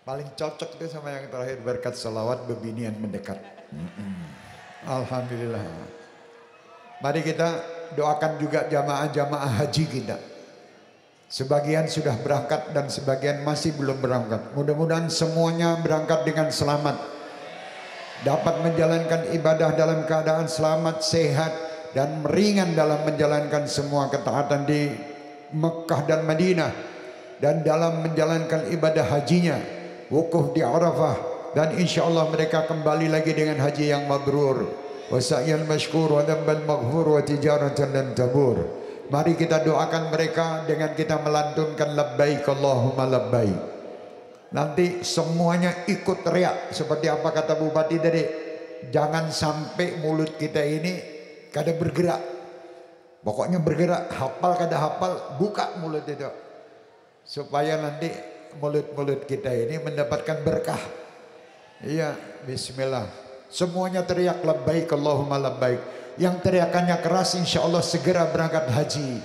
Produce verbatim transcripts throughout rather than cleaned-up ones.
Paling cocok itu sama yang terakhir, berkat salawat bebinian mendekat. Alhamdulillah. Mari kita doakan juga jamaah-jamaah haji kita. Sebagian sudah berangkat dan sebagian masih belum berangkat. Mudah-mudahan semuanya berangkat dengan selamat, dapat menjalankan ibadah dalam keadaan selamat, sehat, dan meringan dalam menjalankan semua ketaatan di Mekah dan Madinah, dan dalam menjalankan ibadah hajinya, wukuf di Arafah, dan insya Allah mereka kembali lagi dengan haji yang mabrur, wa sa'yan mashkur wa dhanban maghfur wa tijaratan lan tabur. Mari kita doakan mereka dengan kita melantunkan labbaik Allahumma labbaik. Nanti semuanya ikut teriak seperti apa kata Bupati tadi. Jangan sampai mulut kita ini kada bergerak. Pokoknya bergerak, hafal kada hafal, buka mulut itu. Supaya nanti mulut-mulut kita ini mendapatkan berkah. Iya, bismillah. Semuanya teriak labbaik Allahumma labbaik. Yang teriakannya keras insya Allah segera berangkat haji.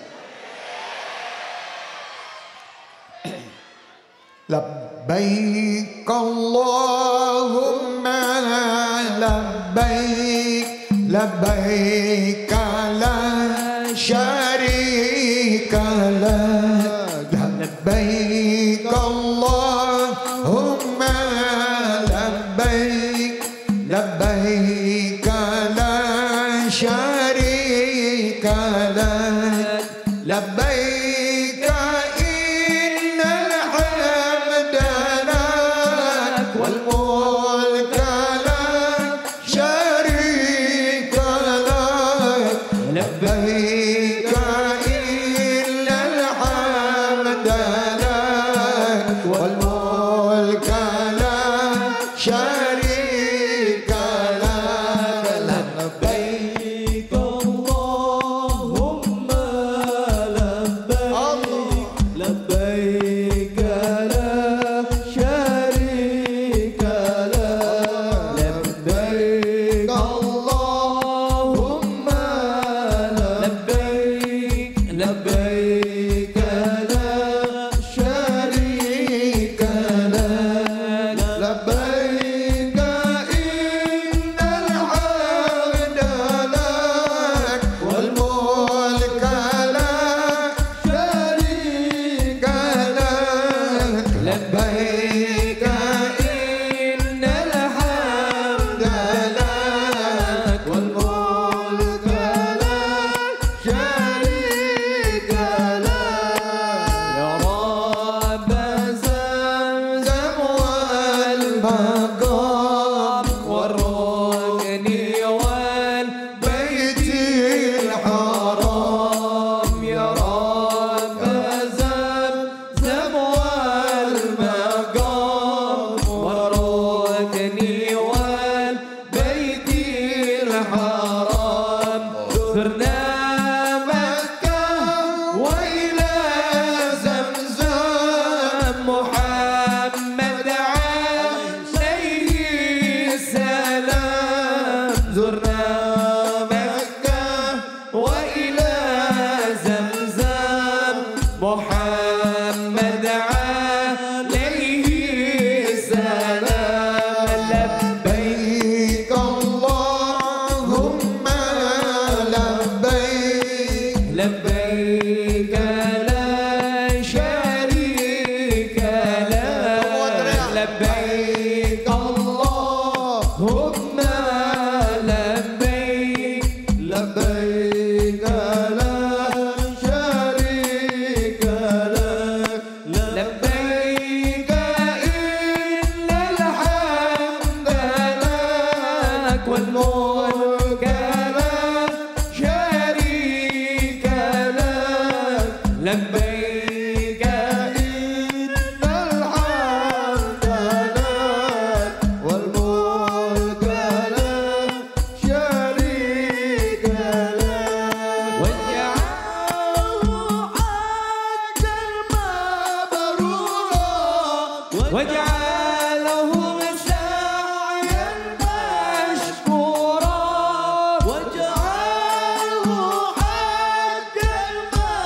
Labbaik Allahumma labbaik, labbaik la syarika lak, labbaik Allahumma labbaik, labbaik syarika lak, labbaik innal hamda lak wal mulka la syarika lak, labbaik innal hamda lak wal mulka la syarika lak, labbaik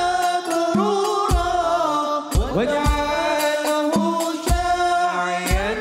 واجعله شاعيا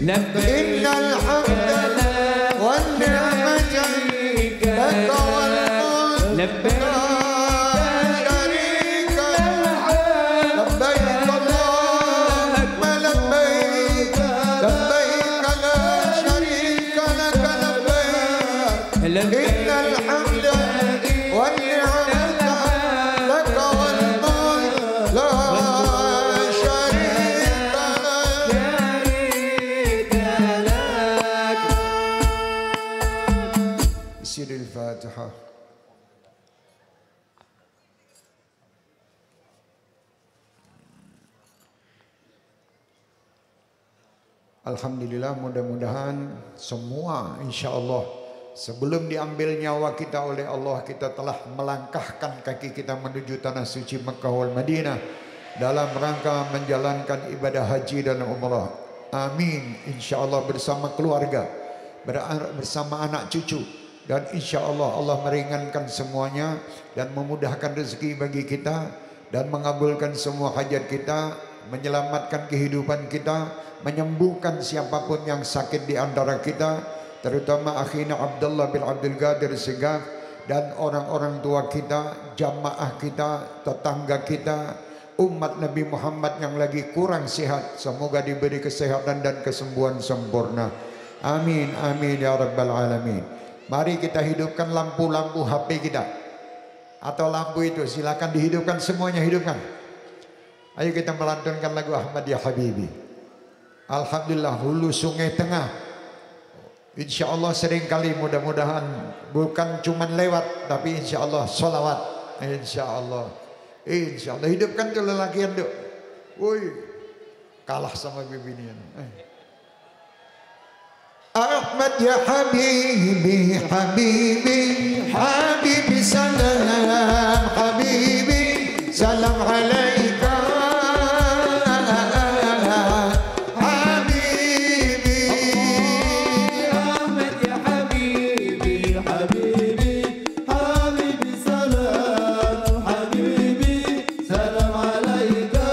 إن الحمد والنعمة لك والملك لا شريك لك لبيك اللهم لبيك لبيك لا شريك لك لبيك إن الحمد والنعمة لك والملك لا Al-Fatihah. Alhamdulillah, mudah-mudahan semua insya Allah sebelum diambil nyawa kita oleh Allah, kita telah melangkahkan kaki kita menuju tanah suci Mekah wal Madinah dalam rangka menjalankan ibadah haji dan umrah. Amin. Insya Allah bersama keluarga, bersama anak cucu. Dan insya Allah Allah meringankan semuanya dan memudahkan rezeki bagi kita dan mengabulkan semua hajat kita, menyelamatkan kehidupan kita, menyembuhkan siapapun yang sakit di antara kita, terutama akhina Abdullah bin Abdul Qadir Segaf dan orang-orang tua kita, jamaah kita, tetangga kita, umat Nabi Muhammad yang lagi kurang sehat. Semoga diberi kesehatan dan kesembuhan sempurna. Amin, amin ya rabbal alamin. Mari kita hidupkan lampu-lampu H P kita atau lampu itu, silakan dihidupkan, semuanya hidupkan. Ayo kita melantunkan lagu Ahmad Ya Habibi. Alhamdulillah, hulu sungai tengah. Insya Allah seringkali, mudah-mudahan bukan cuman lewat, tapi insya Allah solawat. Insya Allah, insya Allah hidupkan tuh lelakian tuh. Woi, kalah sama bibinian. Eh. Ahmad ya Habibi, Habibi, Habibi salam, Habibi salam alaika, Habibi. Ahmad ya Habibi, Habibi, Habibi salam, Habibi salam alaika.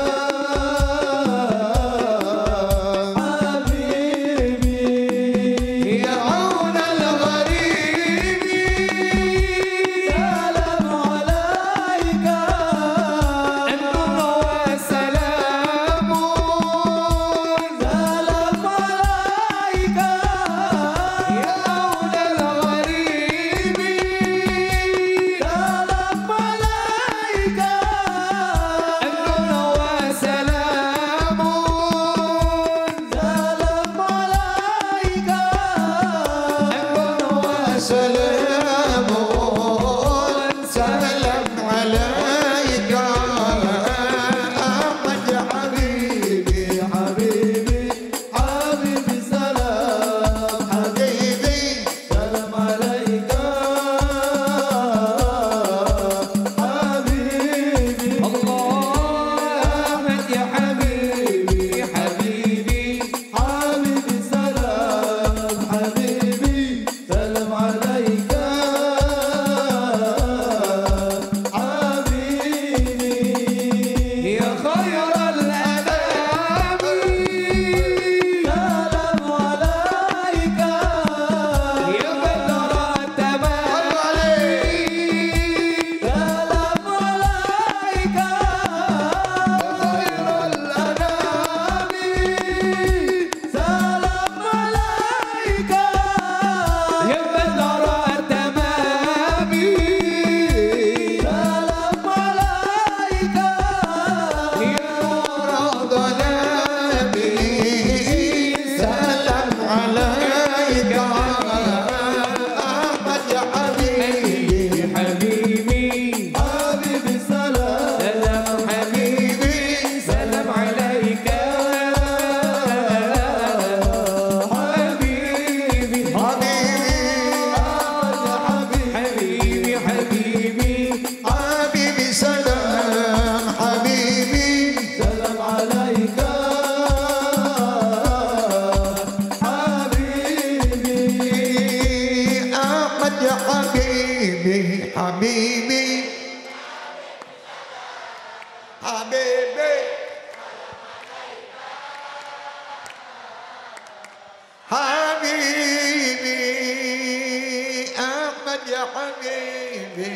ya habibi.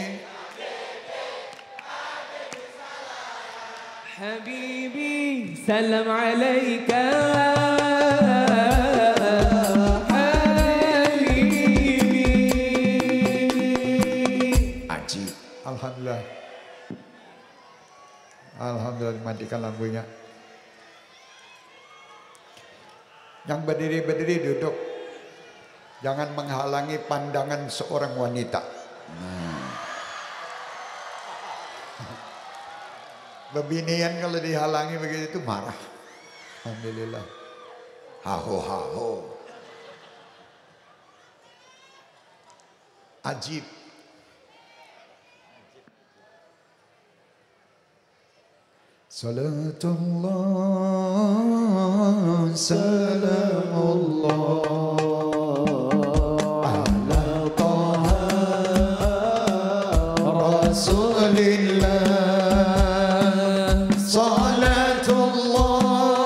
Habibi salam alaika. Alhamdulillah. Alhamdulillah, dimatikan lampunya. Yang berdiri-berdiri duduk. Jangan menghalangi pandangan seorang wanita. Nah. Bebinian kalau dihalangi begitu itu marah. Alhamdulillah. Haho haho. Ajib. Salatullah, salamullah ala taha rasulillah. Salatullah,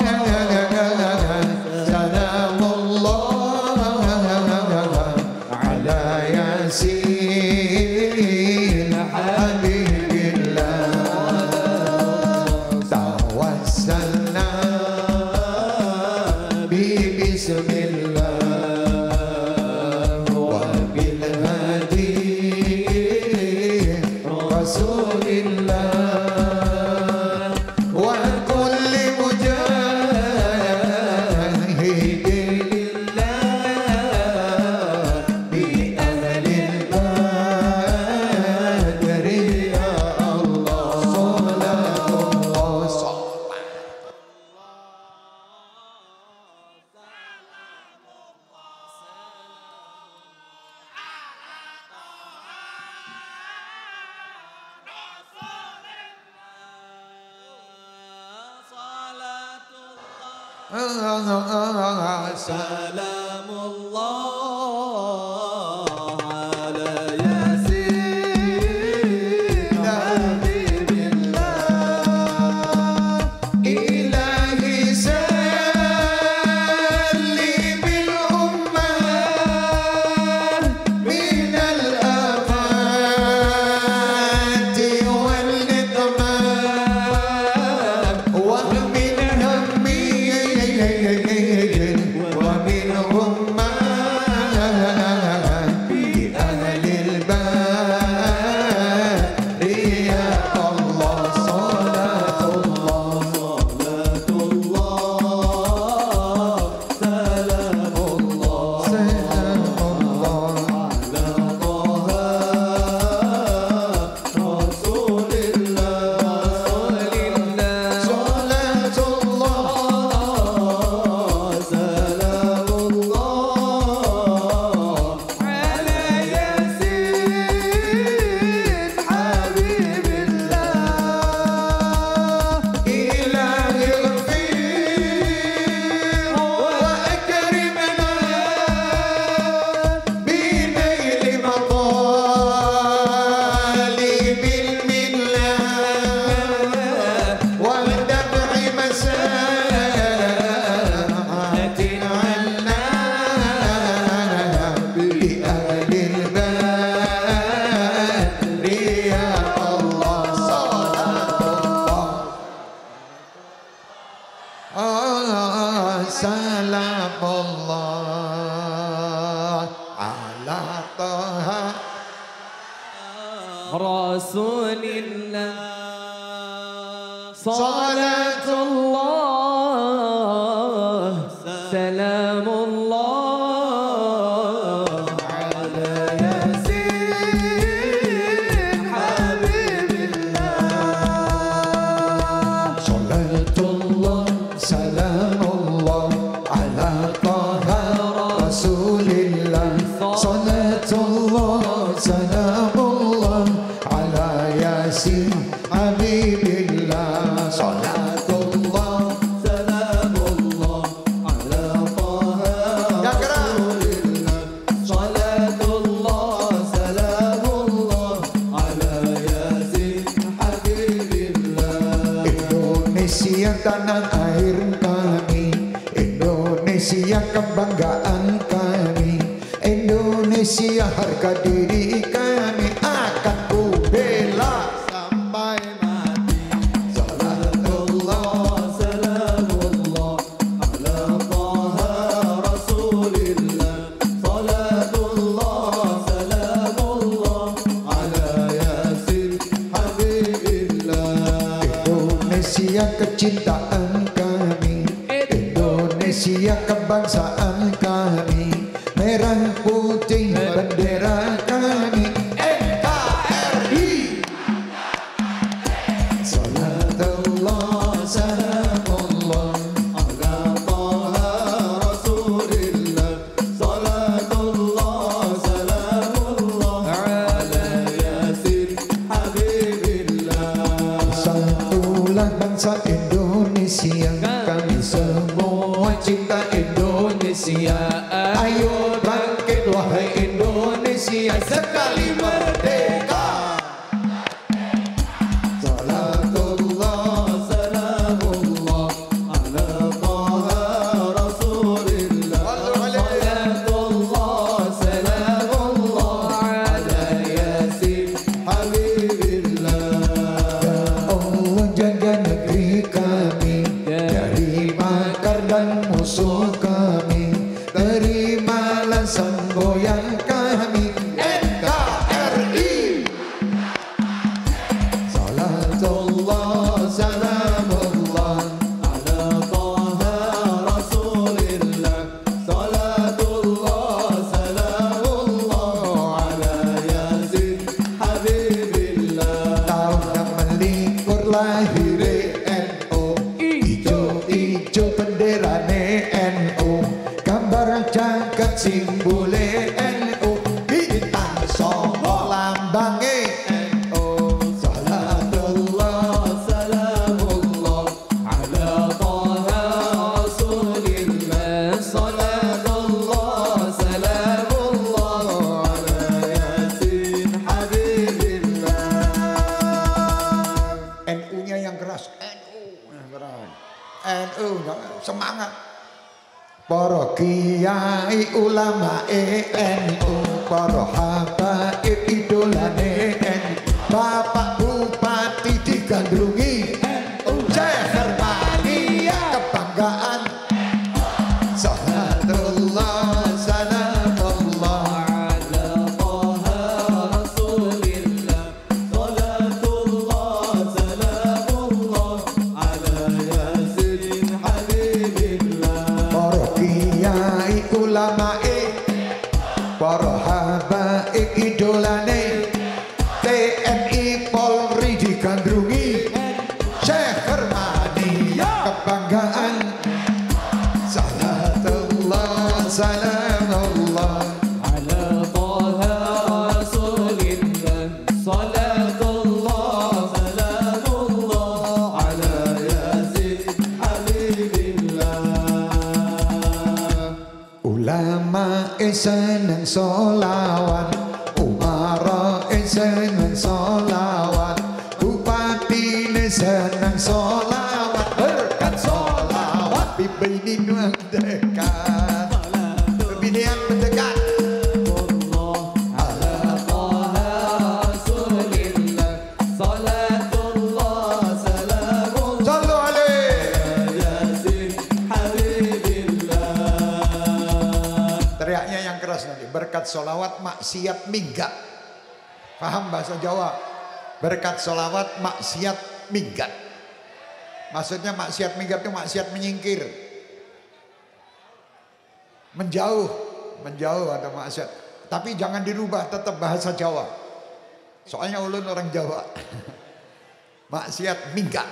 salamullah ala yasin habibillah. Bismillah wa bil hadi rasulillah wa kulli mujahidin lillah bi ahlil badri ya Allah. Salatullah, salamullah ala yasin habibillah. Ilahi sallimil ummah minal afati wal nikmat wa min hammi ومنهم ما بأهل البار يا الله. صلاة الله، صلاة الله، سلام الله، سلام الله على طه رسول الله. صلاة الله، سلام الله على ياسين حبيب الله. إلهي اغفر وأكرمنا بنيل مطالب المنة ودفع مساءات عنا بأهل البدر يا الله. صلاة الله، سلام الله على طه رسول الله. صلاة الله، سلام الله على ياسين حبيب الله. صلاة الله، سلام الله على طه رسول الله. صلاة الله، سلام الله على ياسين حبيب الله. صلاة الله، سلام الله على طه رسول الله. صلاة الله، سلام الله على ياسين حبيب الله. Indonesia tanah air kami, Indonesia kebanggaan kami, Indonesia Indonesia harga diri kami akan ku bela sampai mati. Salatullah Salamullah ala Taha Rasulillah. Salatullah salamullah ala Yasin Habibillah. Indonesia kecintaan kami, Indonesia kebangsaan kami, merah putih bendera kami N K R I. Salatullah salamullah ala Taha Rasulillah. Salatullah salamullah ala Yasin Habibillah. Satulah bangsa Indonesia, kami semua cinta Indonesia. Ayo bangkit wahai Indonesia, sekali merdeka. Salatullah salamullah ala Taha Rasulillah. Salatullah salamullah ala Yasin Habibillah. Allah jaga negeri kami dari makar dan musuh kami, terimalah semboyan kami N K R I. Salatullah salamullah ala Taha Rasulillah. Salatullah salamullah ala Yasin Habibillah. tahun enam melikur lahir N U, ijo-ijo benderane N U, gambar jagat simbole N U, bintang songo lambange N U. Salatullah Salamullah ala Taha Rasulillah. Salatullah salamullah ala Yasin Habibillah. N U-nya yang keras, N U yang keras, N U semangat. Para kiai ulama e N U, para habaib idolane N U, Bapak Bupati digandrungi N U, Syekh Hermania kebanggaan. Salatullah salamullah ala Taha Rasulillah. Salatullah salamullah ala Yasin Habibillah. para kiai ulama e, para habaib idolane, T N I Polri digandrungi Syekh Hermania kebanggaan. Salatullah salamullah ala Taha Rasulillah. Salatullah salamullah ala Yasin Habibillah. ulama e seneng solawat, umara e seneng solawat, bupati ne seneng solawat, berkat solawat bimbing mendekat, pembinaan mendekat. ala Taha Rasulillah. Salatullah salamullah Sallu alaih. Yasin Habibillah. Teriaknya yang keras nanti. Berkat solawat maksiat minggat. Paham bahasa Jawa? Berkat solawat maksiat minggat. Maksudnya maksiat minggat itu maksiat menyingkir, menjauh, menjauh atau maksiat. Tapi jangan dirubah, tetap bahasa Jawa. Soalnya ulun orang Jawa. Maksiat minggat.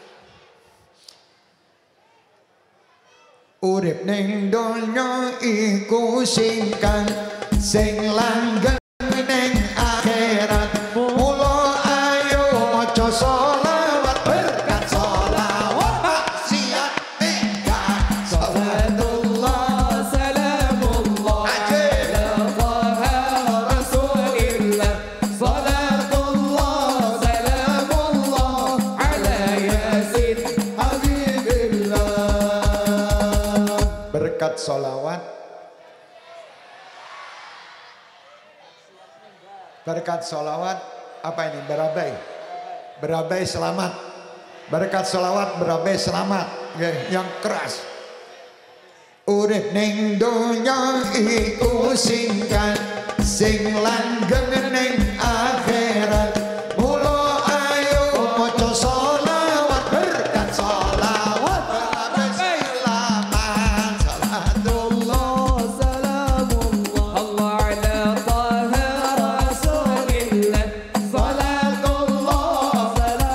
Urip ning donya iku singkang, sing langgeng ning akhirat. Mula ayo maca sholawat, berkat sholawat maksiat minggat. Salatullah Salamullah Ajib. ala Taha Rasulillah. Salatullah salamullah ala Yasin Habibillah. berkat sholawat Berkat solawat apa ini? Berabai. Berabai selamat. Berkat solawat berabai selamat. Okay. Yang keras. Urip ning donya iku singkat, sing langgeng ning akhirat. Mula ayo maca solawat, berkat solawat berabai selamat. Salatullah salamullah Allah ala taha rasulillah. Salatullah salam.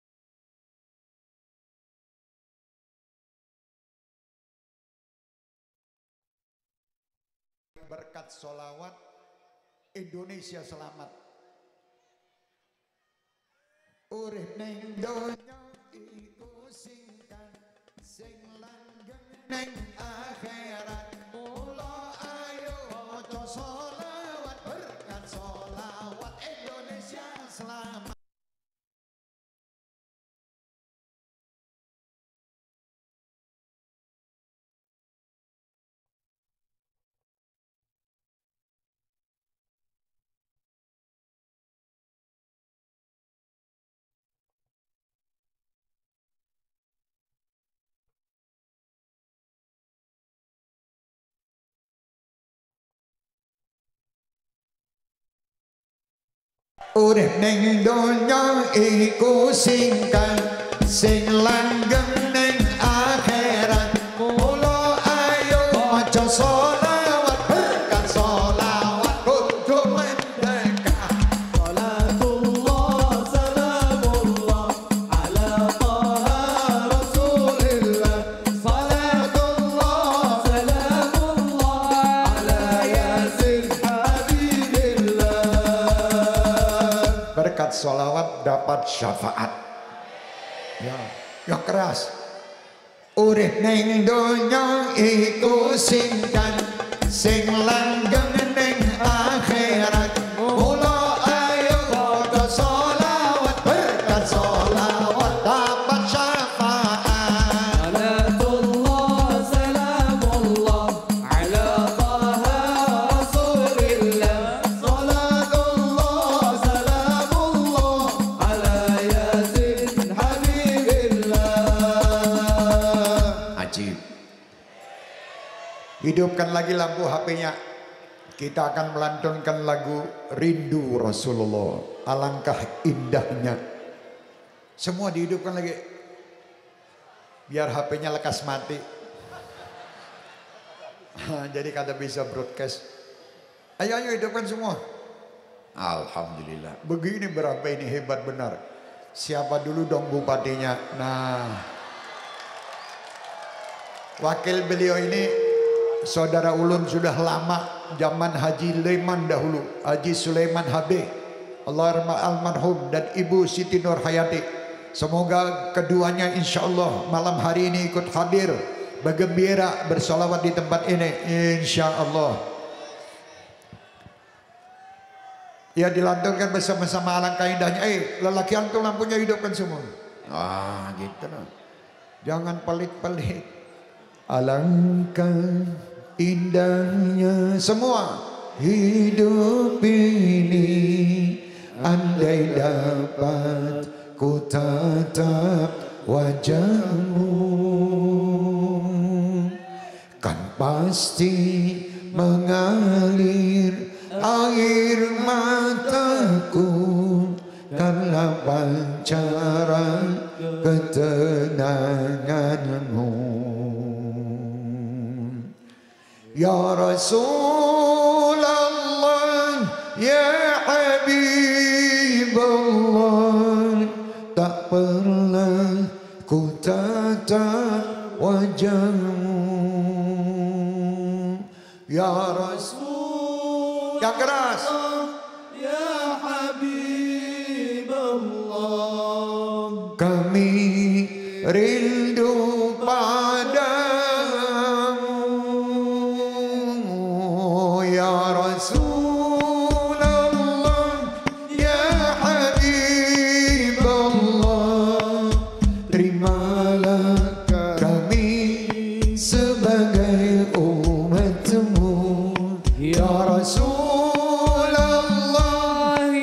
Berkat solawat Indonesia selamat. Urip ning donya iku singkat, sing langgeng ning akhirat. Mula ayo maca solawat, berkat solawat Indonesia selamat. Urip ning donya iku singkat, sing langgeng ning akhirat. Mula ayo maca solawat, berkat solawat kudu merdeka. Salatullah salamullah ala taha rasulillah. Salatullah salamullah ala yasin habibillah. Berkat solawat dapat syafaat. Ya, yang keras. Urip ning donya iku singkat, sing langgeng ning akhirat. Mula ayo maca solawat, berkat solawat dapat syafaat. Salatullah salamullah ala taha rasulillah. Salatullah salamullah ala yasin habibillah. Ajib. Hidupkan lagi lampu H P-nya. Kita akan melantunkan lagu Rindu Rasulullah. Alangkah indahnya. Semua dihidupkan lagi. Biar H P-nya lekas mati. Jadi kada bisa broadcast. Ayo ayo hidupkan semua. Alhamdulillah. Begini berapa ini hebat benar. Siapa dulu dong bupatinya? Nah. Wakil beliau ini saudara ulun sudah lama, zaman Haji Leman dahulu, Haji Sulaiman H B, Allahumma almarhum, dan Ibu Siti Nur Hayati. Semoga keduanya insya Allah malam hari ini ikut hadir, bergembira, bersolawat di tempat ini insya Allah. Ya, dilantunkan bersama-sama alangkah indahnya. Eh, lelaki antum lampunya hidupkan semua. Ah, gitu loh. Jangan pelit-pelit. Alangkah indahnya semua hidup ini, andai dapat ku tatap wajahmu, kan pasti mengalir air mataku karena pancaran ketenanganmu. Ya Rasulullah, ya Habibullah, tak pernah ku tatap wajahmu. Ya Rasul, yang keras. Ya Habibullah, Kami rindu padamu. Ya Rasulullah, ya Habibullah, terimalah kami sebagai umatmu. Ya Rasulullah,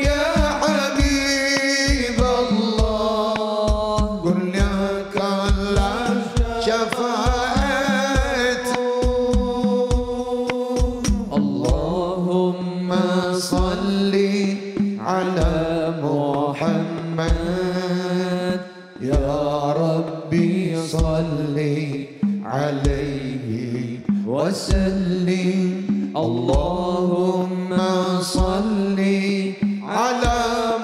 عليه وسلم اللهم صل على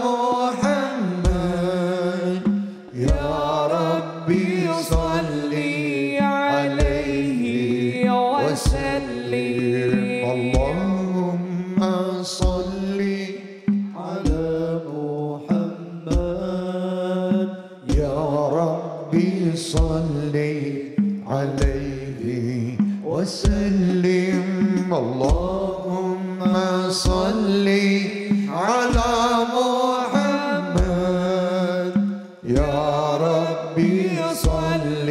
محمد يا ربي صل عليه وسلم اللهم صل على محمد يا ربي صل عليه وسلم اللهم صل على محمد يا ربي صل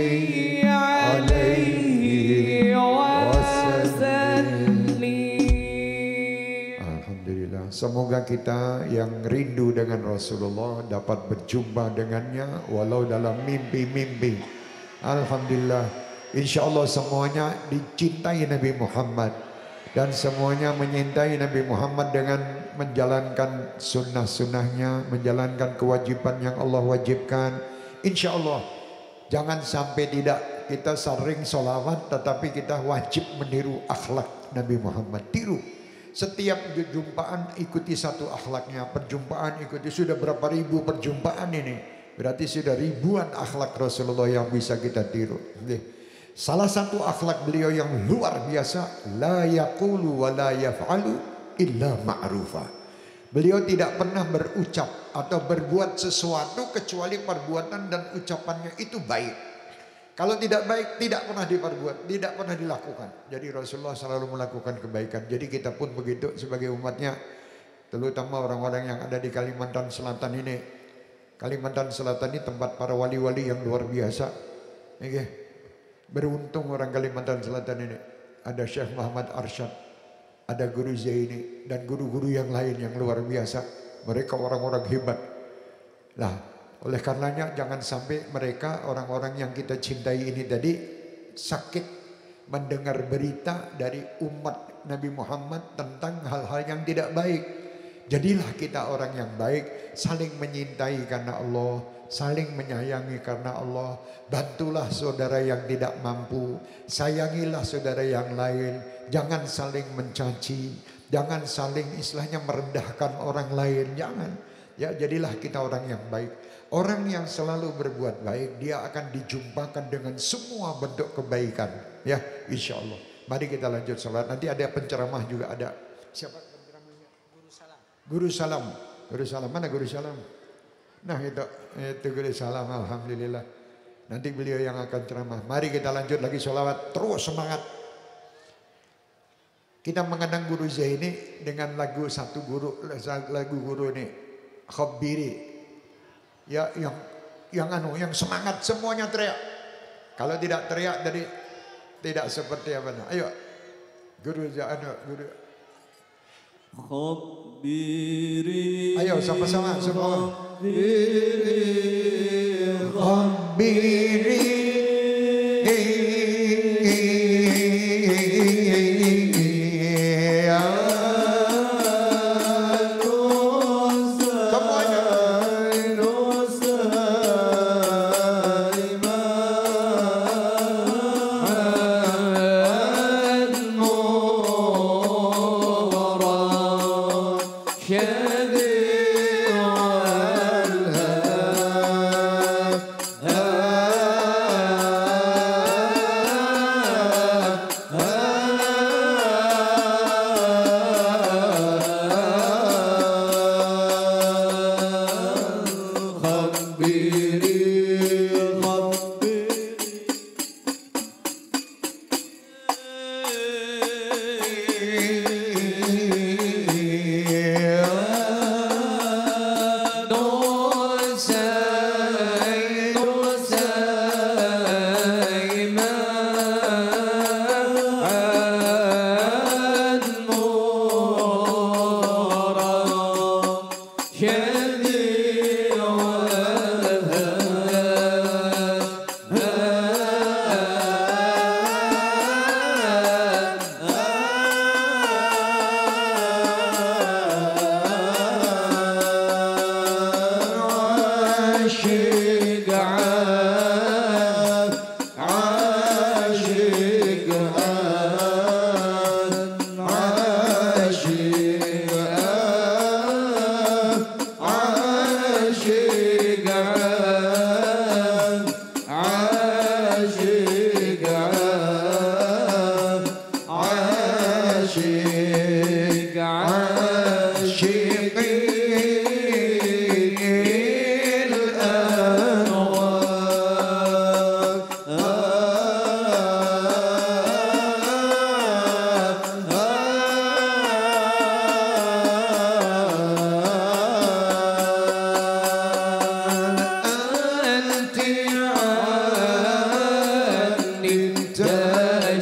عليه وسلم. Alhamdulillah, semoga kita yang rindu dengan Rasulullah dapat berjumpa dengannya walau dalam mimpi-mimpi. Alhamdulillah, insya Allah semuanya dicintai Nabi Muhammad dan semuanya menyintai Nabi Muhammad dengan menjalankan sunnah-sunnahnya, menjalankan kewajiban yang Allah wajibkan. Insya Allah jangan sampai tidak kita sering sholawat tetapi kita wajib meniru akhlak Nabi Muhammad. Tiru. Setiap perjumpaan ikuti satu akhlaknya. Perjumpaan ikuti, sudah berapa ribu perjumpaan ini. Berarti sudah ribuan akhlak Rasulullah yang bisa kita tiru. Salah satu akhlak beliau yang luar biasa, la yaqulu wa la yaf'alu illa ma'rufa. Beliau tidak pernah berucap atau berbuat sesuatu kecuali perbuatan dan ucapannya itu baik. Kalau tidak baik tidak pernah diperbuat, tidak pernah dilakukan. Jadi Rasulullah selalu melakukan kebaikan. Jadi kita pun begitu sebagai umatnya, terutama orang-orang yang ada di Kalimantan Selatan ini. Kalimantan Selatan ini tempat para wali-wali yang luar biasa. Oke. Beruntung orang Kalimantan Selatan ini. Ada Syekh Muhammad Arsyad, ada Guru Zaini dan guru-guru yang lain yang luar biasa. Mereka orang-orang hebat. Lah, oleh karenanya jangan sampai mereka orang-orang yang kita cintai ini tadi sakit mendengar berita dari umat Nabi Muhammad tentang hal-hal yang tidak baik. Jadilah kita orang yang baik, saling menyintai karena Allah, saling menyayangi karena Allah. Bantulah saudara yang tidak mampu, sayangilah saudara yang lain. Jangan saling mencaci, jangan saling istilahnya merendahkan orang lain, jangan. Ya, jadilah kita orang yang baik. Orang yang selalu berbuat baik, dia akan dijumpakan dengan semua bentuk kebaikan. Ya, insya Allah. Mari kita lanjut sholat. Nanti ada penceramah juga ada. Siapa penceramahnya? Guru Salam. Guru Salam. Guru Salam. Mana Guru Salam? Nah itu, itu Guru Salam. Alhamdulillah. Nanti beliau yang akan ceramah. Mari kita lanjut lagi sholawat. Terus semangat. Kita mengenang Guru Zaini dengan lagu satu guru, lagu guru ini. Khabiri. Ya, yang yang anu, yang semangat semuanya teriak. Kalau tidak teriak dari tidak seperti apa. Ayo, Guru anu, Guru. Khabiri. Ayo sama-sama semua. Khabiri. Khabiri.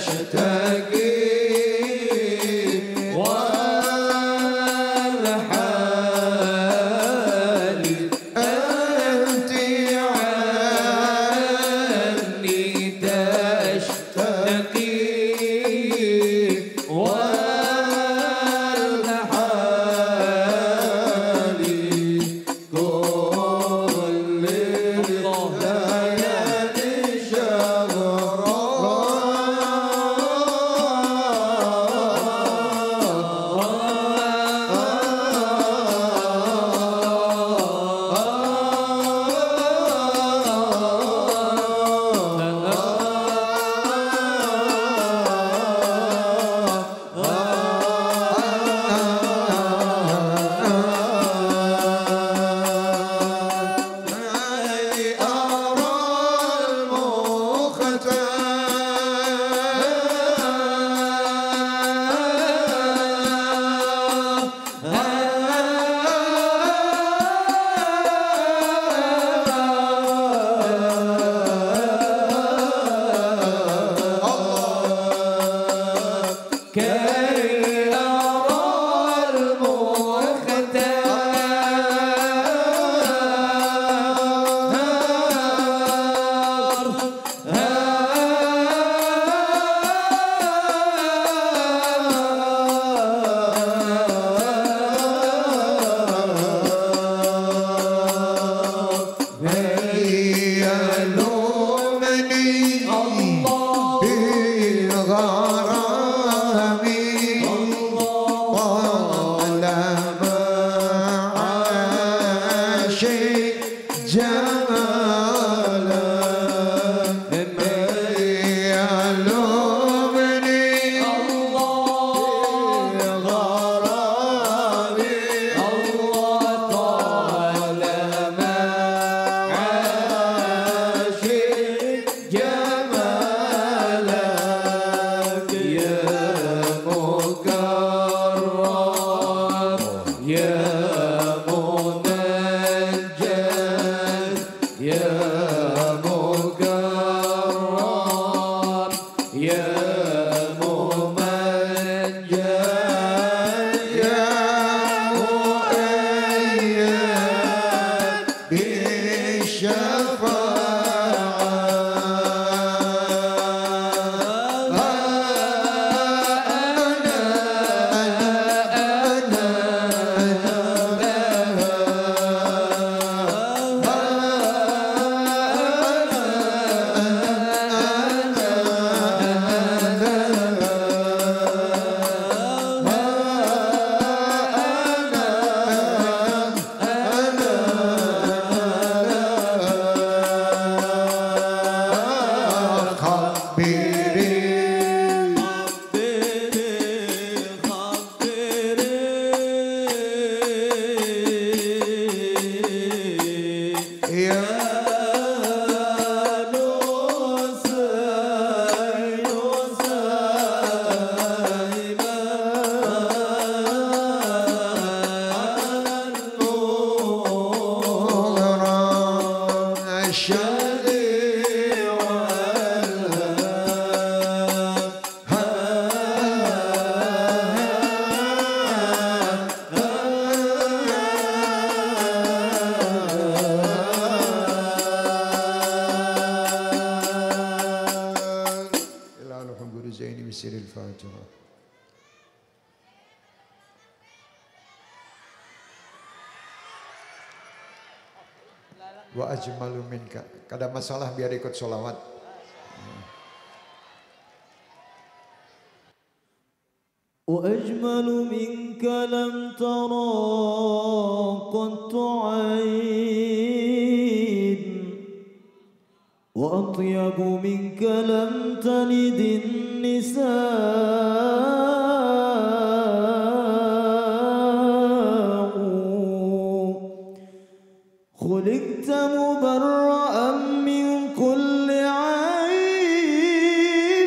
أشتكي والحال أنت عني تشتكي والحال كل الليالي Wa ajmalu minka. Kada masalah biar ikut sholawat. وأجمل منك لم ترى قط عين وأطيب منك لم تلد النساء خلقت مبرأ من كل عيب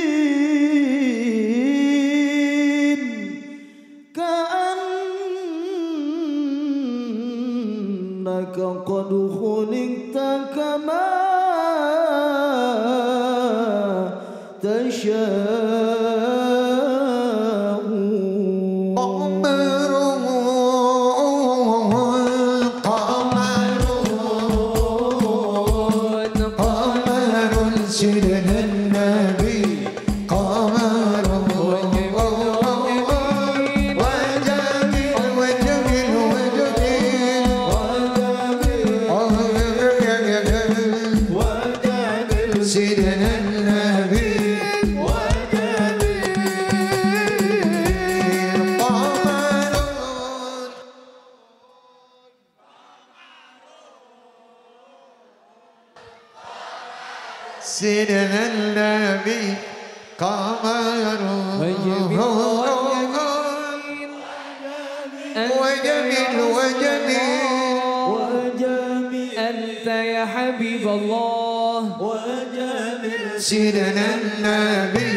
كأنك قد خلقت كما تشاء يشاءون قمر قمر قمر سيدنا النبي قمر وجميل وجميل وجميل سيدنا النبي قمر سيدنا النبي قمر وجميل وجميل وجميل أنت يا حبيب الله وجميل سيدنا النبي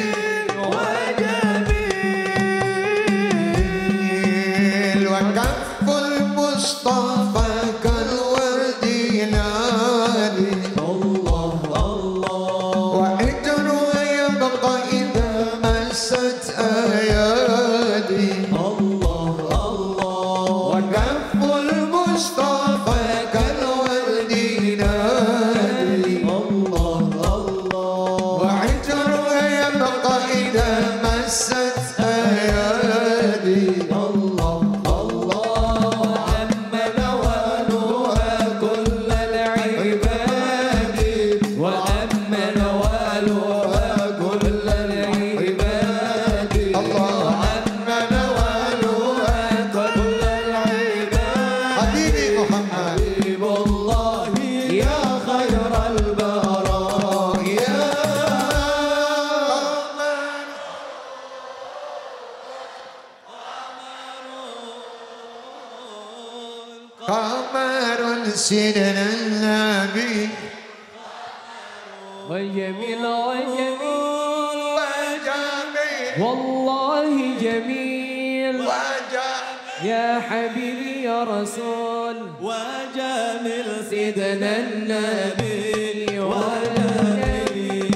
وجميل وكف المصطفى كالورد ينادي الله الله وعطره يبقى إذا مست أيادي الله الله وكف المصطفى كالورد ينادي الله الله وعطره يبقى إذا مست أيادي الله الله وأما نوالها كل العباد وأما نوالها كل العباد اللهم نوالها كل العباد حبيبي محمد حبيب الله يا خير البرايا قمر سيدنا النبي وجميل وجميل وجميل والله جميل وجميل يا حبيبي يا رسول وجميل سيدنا النبي وجميل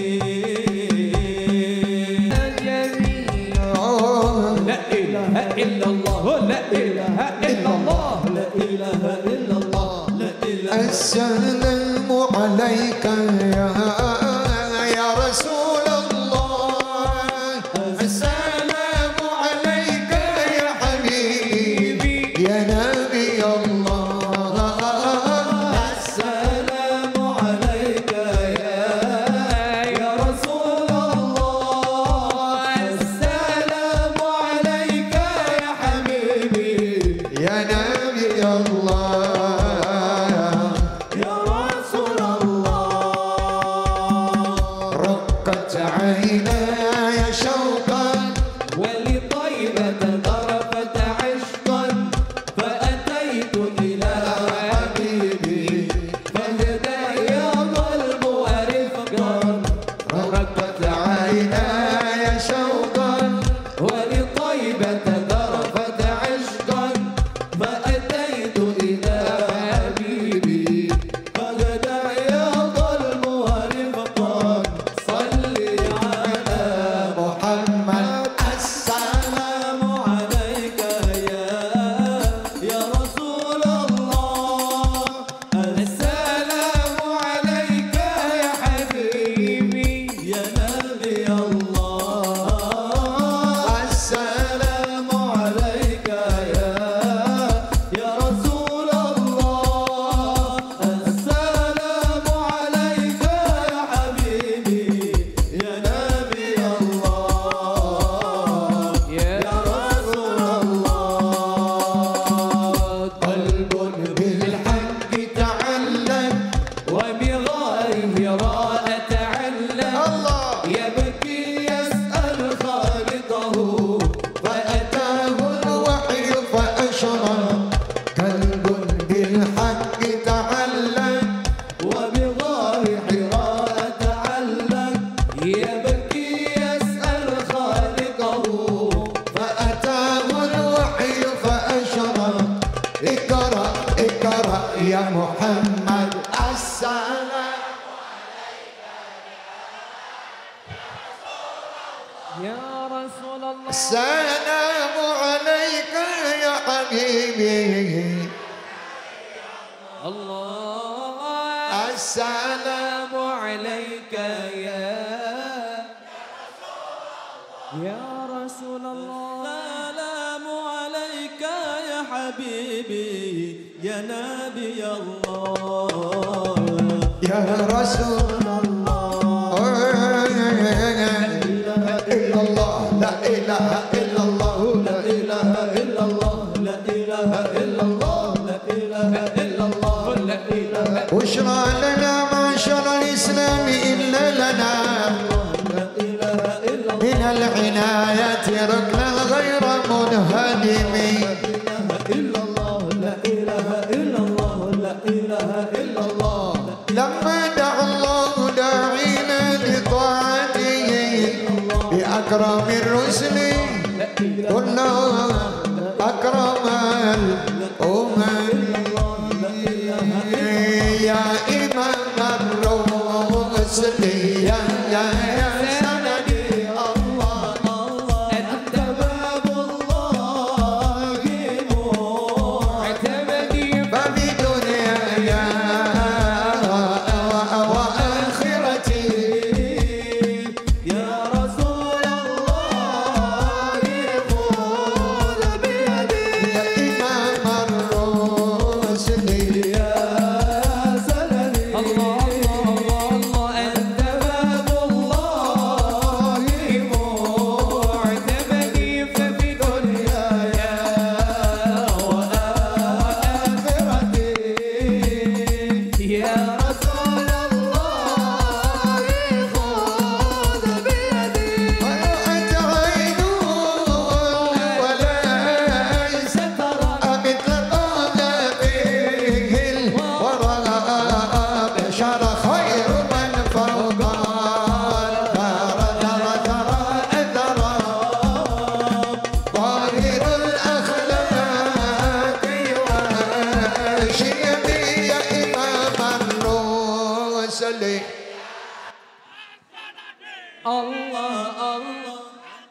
جميل لا إله إلا الله لا إله إلا الله لا إله إلا الله لا إله السلام عليك يا يا رسول الله السلام عليك يا حبيبي يا نبي الله السلام عليك يا رسول الله السلام عليك يا حبيبي الله السلام عليك يا يا رسول الله السلام عليك يا حبيبي يا نبي الله يا رسول لا إله إلا الله لا إله إلا الله لا إله إلا الله لا إله إلا الله لا إله بشرى لنا معشر الإسلام إلا لنا من العناية ركنا غير منهدم إلا الله لا إله إلا الله لا إله إلا الله لما دعا الله داعينا لطاعته بأكرم الرسل قلنا أكرم الأمم يا إمام الرسل يا يا يا سندي الله أنت باب الله اعتمدي ففي دنياي وآخرتي يا رسول الله خذ بيدي يا إمام الرسل يا سندي الله الله الله أنت باب الله معتمدي ففي دنياي وآخرتي يا رسول الله خذ بيدي وأنت عين وليس ترى مثل طلب الورى بشر خير من فوق ترى ترى ترى أثرى ظاهر الأخلاق والشيم يا إمام الرسل الله الله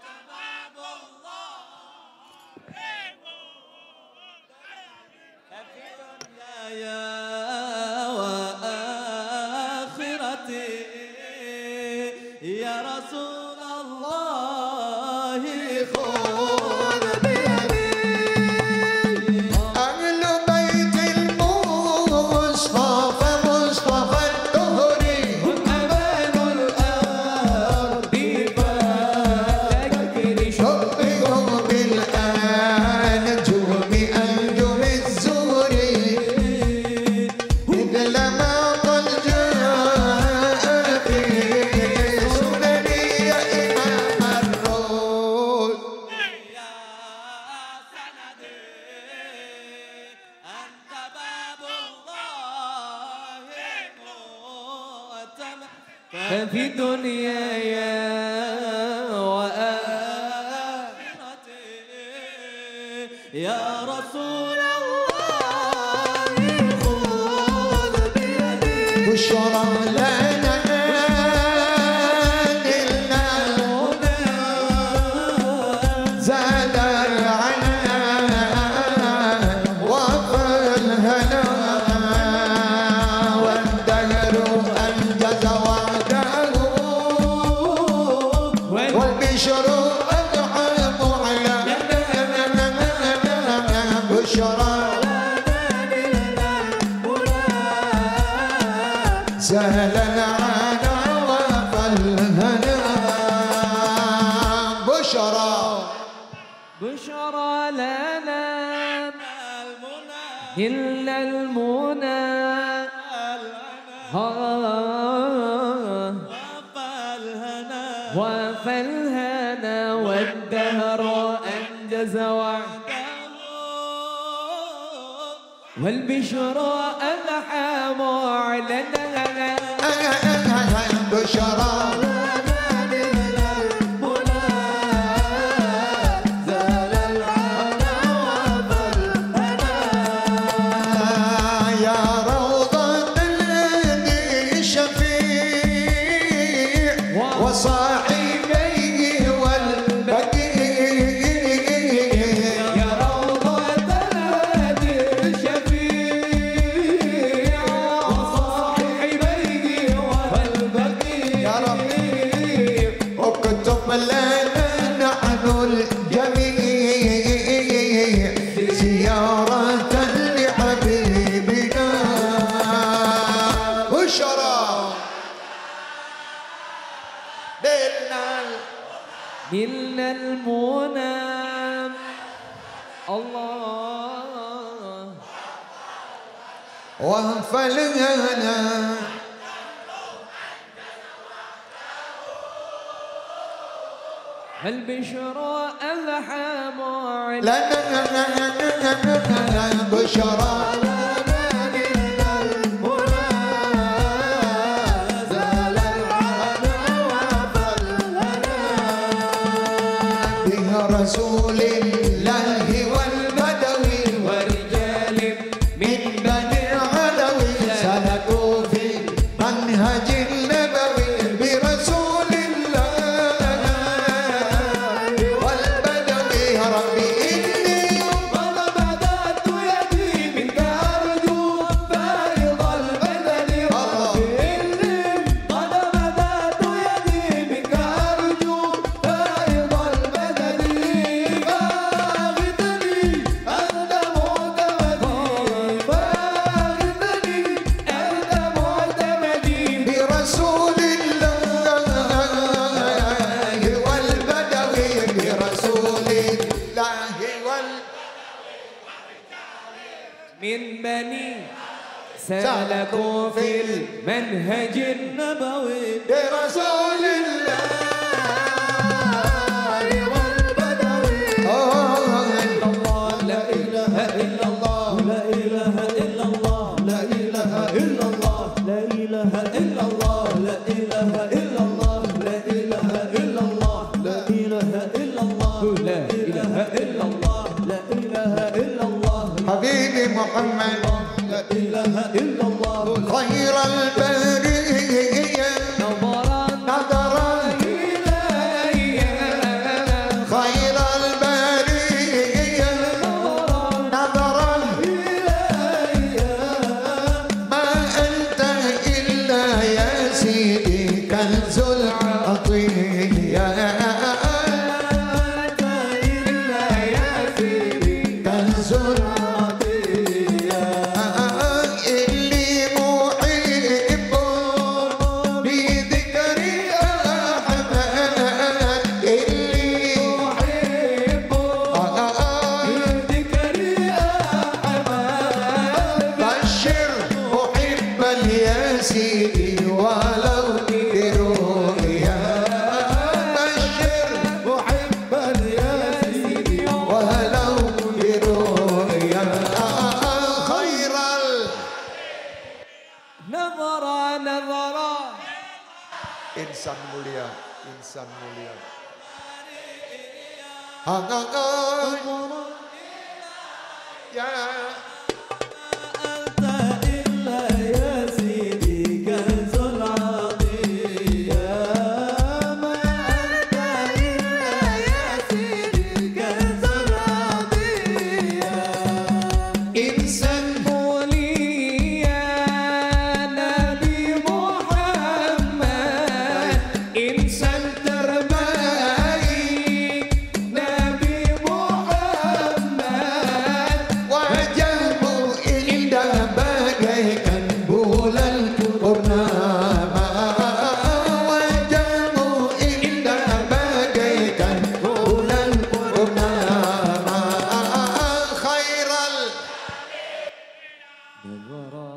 يا وآخرتي يا رسول الله خذ بيدي أهل بيت المصطفى مصطفى الدهري أمان الأرض تكري شبههم بالأنجم أنجم الزهر مثل ما قد جاء في سنن يا إمام الرسل يا سندي أنت باب الله مؤتمن ففي دنياي وآخرتي يا رسول الله خذ بيدي بشرى لنا نلنا زاد العنا وفى الهنا والدهر أنجز وعده والبشر أدعم على بشرى سهل العنا وفى الهنا بشرى بشرى لنا المنى إلا المنى ها وفى الهنا وفى الهنا والدهر أنجز وعده والبشر ألحم علنا بشرى يا روضة الشفيع وصاحبيه لنا نحن الجميع زيارة لحبيبنا بشرى نلنا المنى الله وفلنا البشرى ألحام لنا بشرى رسول الله والبدوي ورجال من بني العلوي سلكوا في منهج النبوي برسول الله والبدوي ربي إني قد بدأت يدي منك أرجو فارض البدن ربي إني قد بدأت يدي منك أرجو فارض البدن من بني سلكوا في المنهج النبوي برسول الله والبدوي لا إله إلا الله لا إله إلا الله لا إله إلا الله لا إله إلا الله لا إله إلا الله لا إله إلا الله لا إله إلا الله لا إله إلا الله لا إله إلا الله حبيبي محمد لا إله إلا الله خير البرية نظرا نظرا إلي خير البرية نظرا ما أنت إلا يا سيدي كنز العطية كنز العطية اللي محب بذكر أحمد اللي محب ذكر أحمد بشر محبا يا سيدي ولو برؤيا بشر محبا يا سيدي ولو برؤيا خير نظرا نظرا insan mulia, insan mulia. Ya أنت إلا يا سيدي كنز العطية ما أنت إلا يا سيدي كنز العطية insan قولي يا نبي محمد إنسان تربائي نبي محمد wajahmu indah bagaikan bulan purnama. Wajahmu indah bagaikan bulan purnama. Khairal نظرا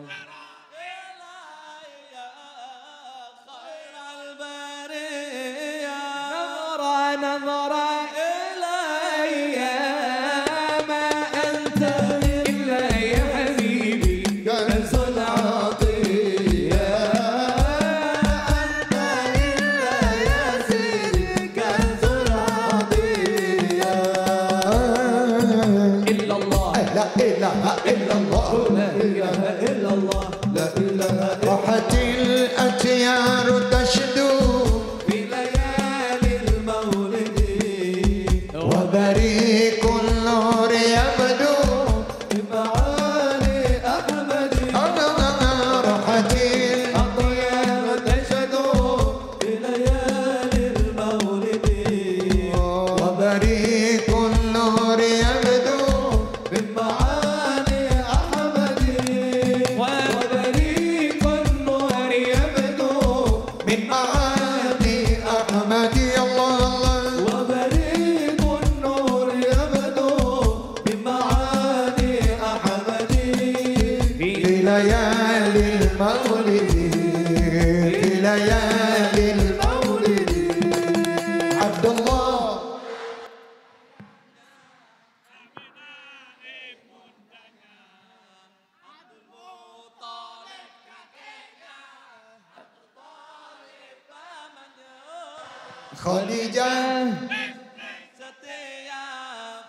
خير البرية نظرا نظرا إلي ما أنت إلا يا حبيبي كنز العطية أنت إلا يا سيدي كنز العطية إلا الله لا إله إلا الله. لا إله إلا الله لا إله إلا راحت الأتيار تشدو في ليالي المولد وبريق النور يبدو. بمعالي أحمد راحت أطيار تشدو في ليالي المولد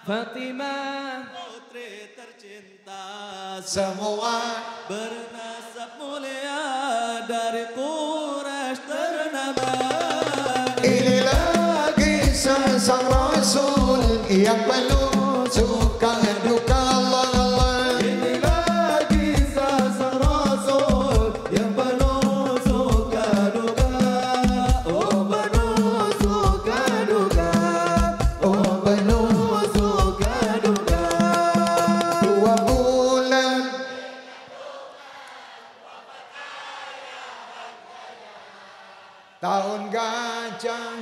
Fatimah putri tercinta semua bernasab mulia dari Quraisy ternama. inilah kisah sang Rasul yang penuh suka duka. Allah Allah. Inilah kisah sang Rasul yang penuh suka duka. Oh penuh suka duka. Oh penuh Suka duka. dua bulan tahun gajah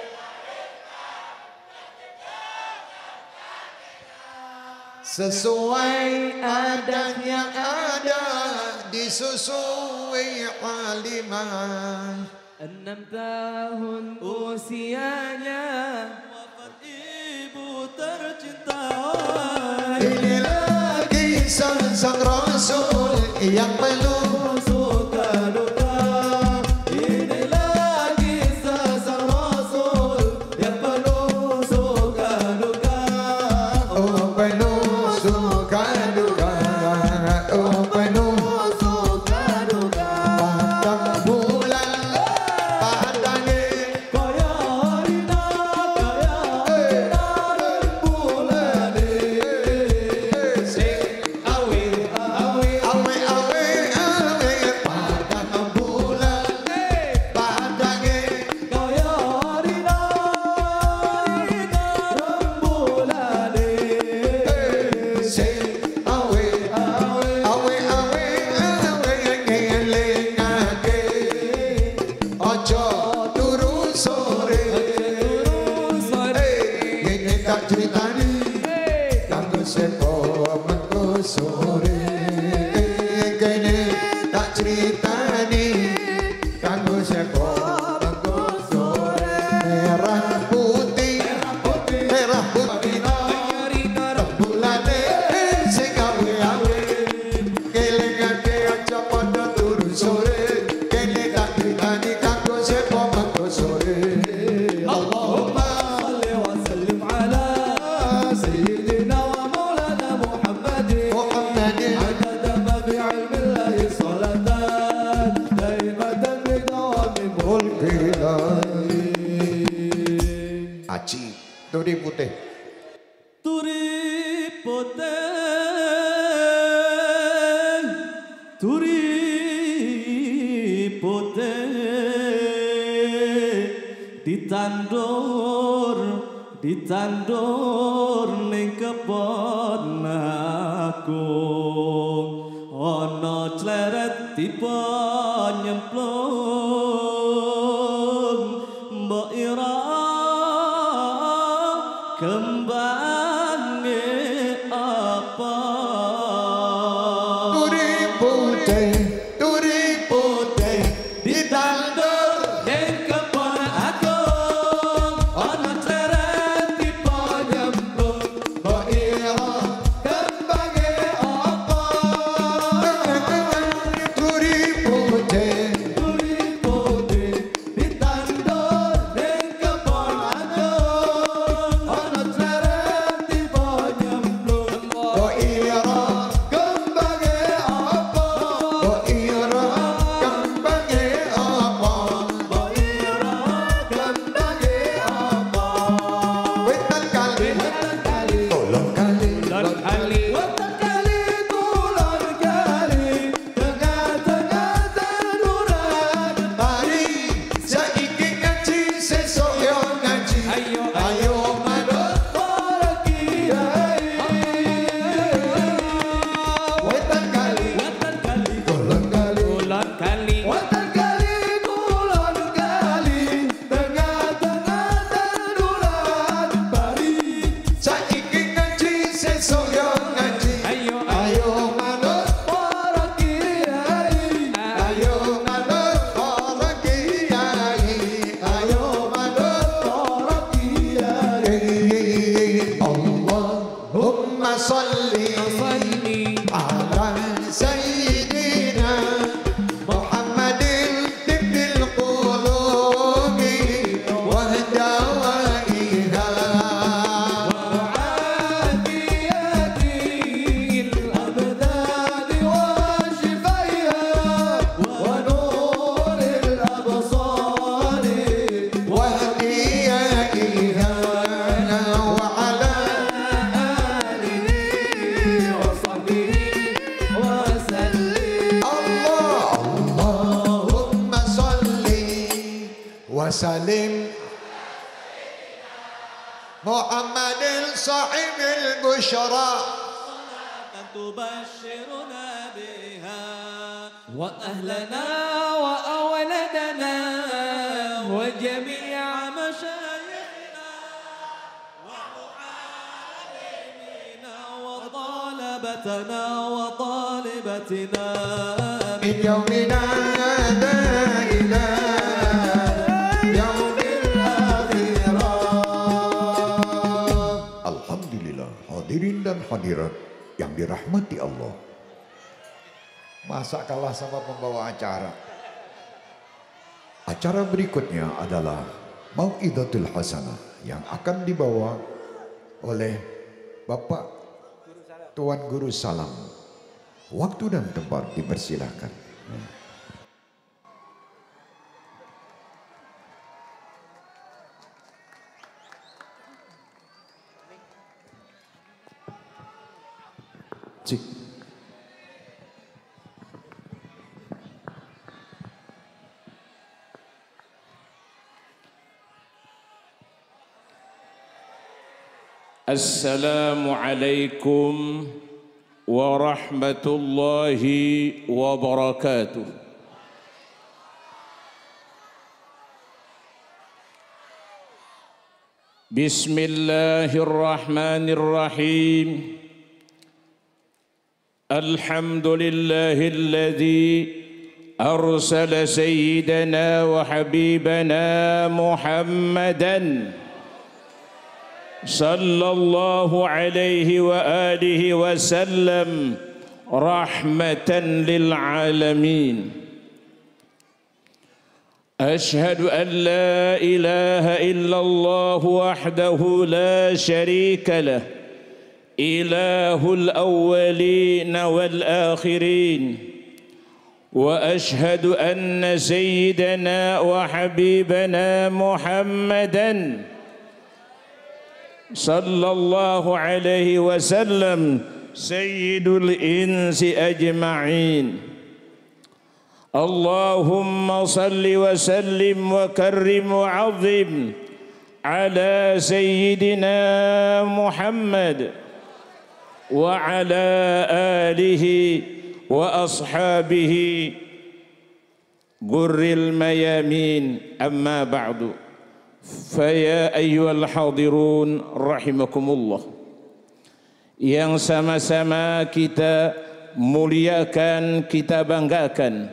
sesuai adat yang ada disusui Halimah. Enam tahun usianya Wafat ibu tercinta. Inilah kisah sang Rasul yang penuh Suka duka. Inilah kisah sang Rasul yang penuh suka duka. oh penuh suka duka. Oh penuh Suka duka. padang bulan padangnya Kaya harina, kaya harina rembulan. sing Awe, awe, awe awe awe padang bulan padangnya kaya harina, harina rembulan. sing awe Awe, awe awe awe ngelingake ojo turu sore. Ini tak ceritani kanggo sepo mengko sore. Kene tak ceritani kanggo sepo mengko sore. Merah putih merah putih bulannya sing awe-awe kelingake aja padha turu sore. Kene tak ceritani kanggo sepo mengko sore. Allahumma صل وسلم على سيدنا ومولانا محمد Muhammadin عدد ما بعلم الله صلاة دائمة بدوام ملكه. Aci turi putih Turi putih, turi putih, ditandur, ditandur ning kebon aku. Ana cleret tiba nyemplung, mbok ira kembange apa? turi putih turi putih ditandur Ning kebon aku ana ceret tiba nyemplung, mbok ira kembange apa? turi putih Turi putih ditandur ning kebon aku ana ceret tiba nyemplung, mbok ira kembange apa? mbok ira kembange apa Mbok ira kembange apa? wetan kali Wetan kali, tolong kali Lord Ali wetan kali, kulon kali, tengah-tengah tanduran. mari saiki ngaji sesuk yo ngaji Ayo ayo manut Para kiai, wetan kali wetan kali, tolong kali Lord Kali wetan kali, kulon kali, tengah-tengah tanduran. Mari saiki ngaji sesuk yo ngaji Ayo ayo manut para kiai, ayo manut para kiai ayo manut para kiai. Allahumma sholli Salli ala sayyidina Muhammadin tibbil qulubi wa dawaiha Muhammadin sahibul busyara تبشرنا بها وأهلنا وأولدنا وجميع مشايخنا ومعلمينا وطالبتنا وطالبتنا من يومنا هذا إلى يوم الآخرة. Alhamdulillah, hadirin dan hadirat yang dirahmati Allah. Masa kalah sama pembawa acara. Acara berikutnya adalah Mau'izatul Hasanah yang akan dibawa oleh Bapak Tuan Guru Salam. Waktu dan tempat dipersilahkan. Cik. Assalamualaikum warahmatullahi wabarakatuh. Bismillahirrahmanirrahim. Alhamdulillahilladzi arsala sayyidana wa habibana Muhammadan sallallahu alaihi wa alihi wa sallam rahmatan lil alamin. Ashhadu an la ilaha illallah wahdahu la sharika lah, ilahul awwalin wal akhirin. Wa ashhadu anna sayyidana wa habibana Muhammadan sallallahu alaihi wasallam sayyidul insi ajma'in. Allahumma salli wa sallim wa karrim wa azim ala sayyidina Muhammad wa ala alihi wa ashabihi gurril mayamin, amma ba'du. Faya ayyuhal hadirun rahimakumullah, yang sama-sama kita muliakan, kita banggakan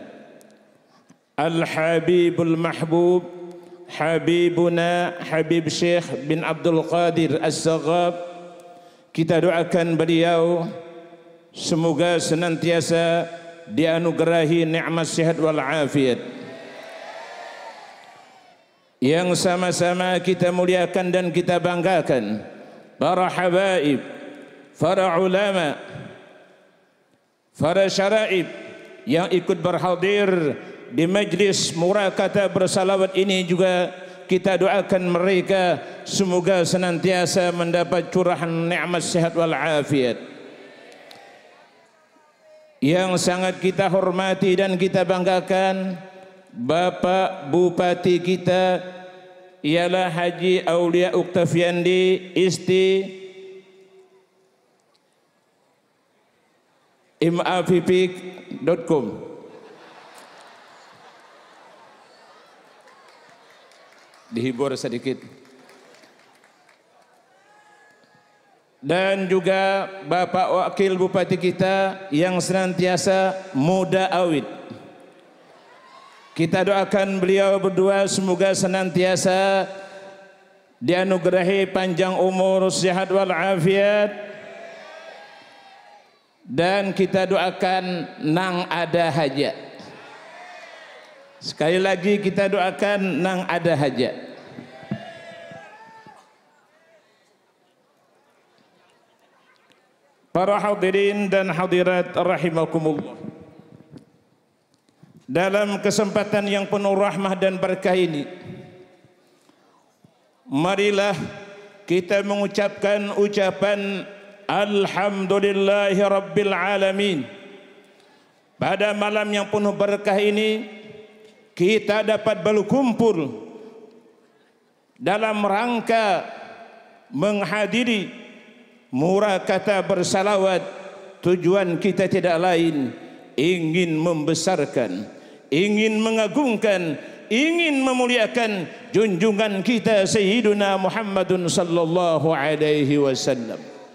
Al-Habibul Mahbub, Habibuna Habib Syekh bin Abdul Qadir As-Saghab. Kita doakan beliau semoga senantiasa dianugerahi nikmat sehat wal afiat. Yang sama-sama kita muliakan dan kita banggakan para habaib, para ulama, para syaraib yang ikut berhadir di majlis murakata bersalawat ini. Juga kita doakan mereka semoga senantiasa mendapat curahan nikmat sehat wal afiat. Yang sangat kita hormati dan kita banggakan Bapak Bupati kita ialah Haji Aulia Uktafiandi Isti im afipik dot com. Dihibur sedikit. Dan juga Bapak Wakil Bupati kita yang senantiasa muda awit. Kita doakan beliau berdua semoga senantiasa dianugerahi panjang umur, sehat wal afiat. Dan kita doakan nang ada hajat. Sekali lagi kita doakan nang ada hajat. Para hadirin dan hadirat rahimakumullah, dalam kesempatan yang penuh rahmah dan berkah ini, marilah kita mengucapkan ucapan Alhamdulillahi Rabbil Alamin. Pada malam yang penuh berkah ini, kita dapat berkumpul dalam rangka menghadiri murakata bersalawat, tujuan kita tidak lain ingin membesarkan, ingin mengagungkan, ingin memuliakan junjungan kita Sayyiduna Muhammadun sallallahu alaihi wasallam.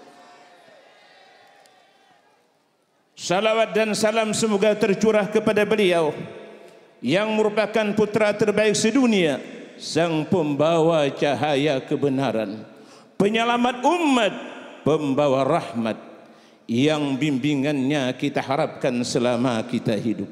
Salawat dan salam semoga tercurah kepada beliau yang merupakan putra terbaik sedunia, sang pembawa cahaya kebenaran, penyelamat umat, pembawa rahmat, yang bimbingannya kita harapkan selama kita hidup,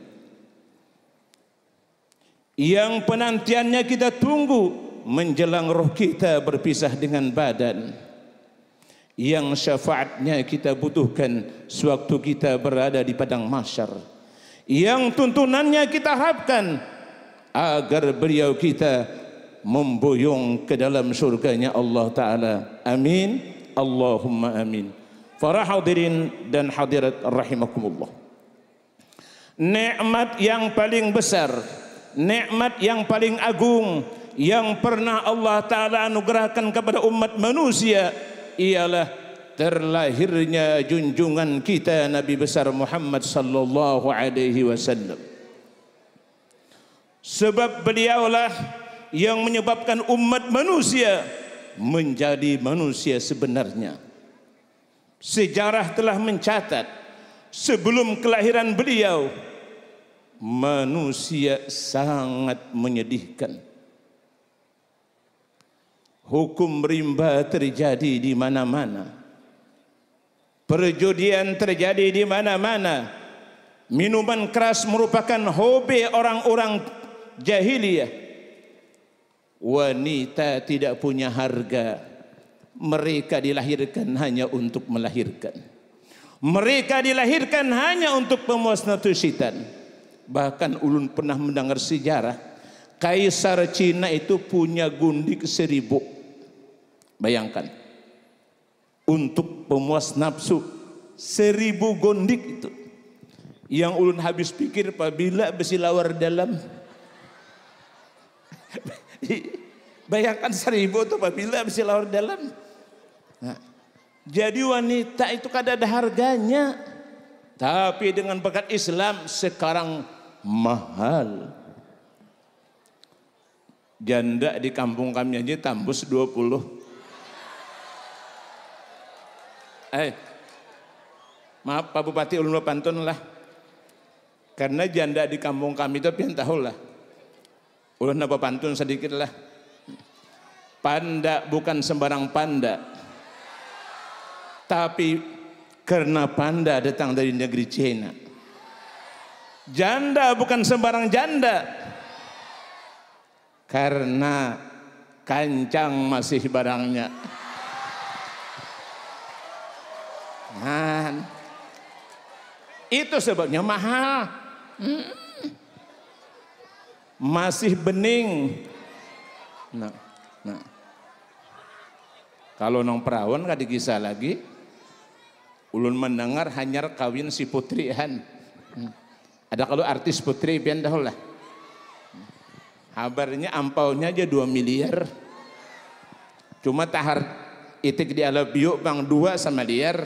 yang penantiannya kita tunggu menjelang roh kita berpisah dengan badan, yang syafaatnya kita butuhkan sewaktu kita berada di padang mahsyar, yang tuntunannya kita harapkan agar beliau kita memboyong ke dalam surganya Allah Ta'ala. Amin, Allahumma amin. Para hadirin dan hadirat rahimakumullah, nikmat yang paling besar, nikmat yang paling agung yang pernah Allah Ta'ala anugerahkan kepada umat manusia ialah terlahirnya junjungan kita Nabi besar Muhammad sallallahu alaihi wasallam. Sebab beliaulah yang menyebabkan umat manusia menjadi manusia sebenarnya. Sejarah telah mencatat sebelum kelahiran beliau manusia sangat menyedihkan. Hukum rimba terjadi di mana-mana, perjudian terjadi di mana-mana, minuman keras merupakan hobi orang-orang jahiliyah. Wanita tidak punya harga, mereka dilahirkan hanya untuk melahirkan, mereka dilahirkan hanya untuk pemuas nafsu syaitan. Bahkan ulun pernah mendengar sejarah Kaisar Cina itu punya gundik seribu. Bayangkan, untuk pemuas nafsu seribu gondik itu. Yang ulun habis pikir apabila besi lawar dalam. Bayangkan seribu itu apabila besi lawar dalam. Nah, jadi wanita itu kada ada harganya. Tapi dengan berkat Islam sekarang mahal. Janda di kampung kami aja tambus dua puluh. Eh, maaf Pak Bupati ulun pantun lah. Karena janda di kampung kami itu pian tahu lah. Ulun apa pantun sedikit lah. Panda bukan sembarang panda. Tapi karena panda datang dari negeri Cina. Janda bukan sembarang janda. Karena kancang masih barangnya. Nah, itu sebabnya mahal. Hmm. Masih bening. Nah, nah. Kalau nong perawan gak dikisah lagi. Ulun mendengar hanyar kawin si putrihan. Hmm. Ada kalau artis putri pian dahulu lah. Kabarnya ampaunya aja dua miliar. Cuma tahar itik di alabiu bang dua sama liar.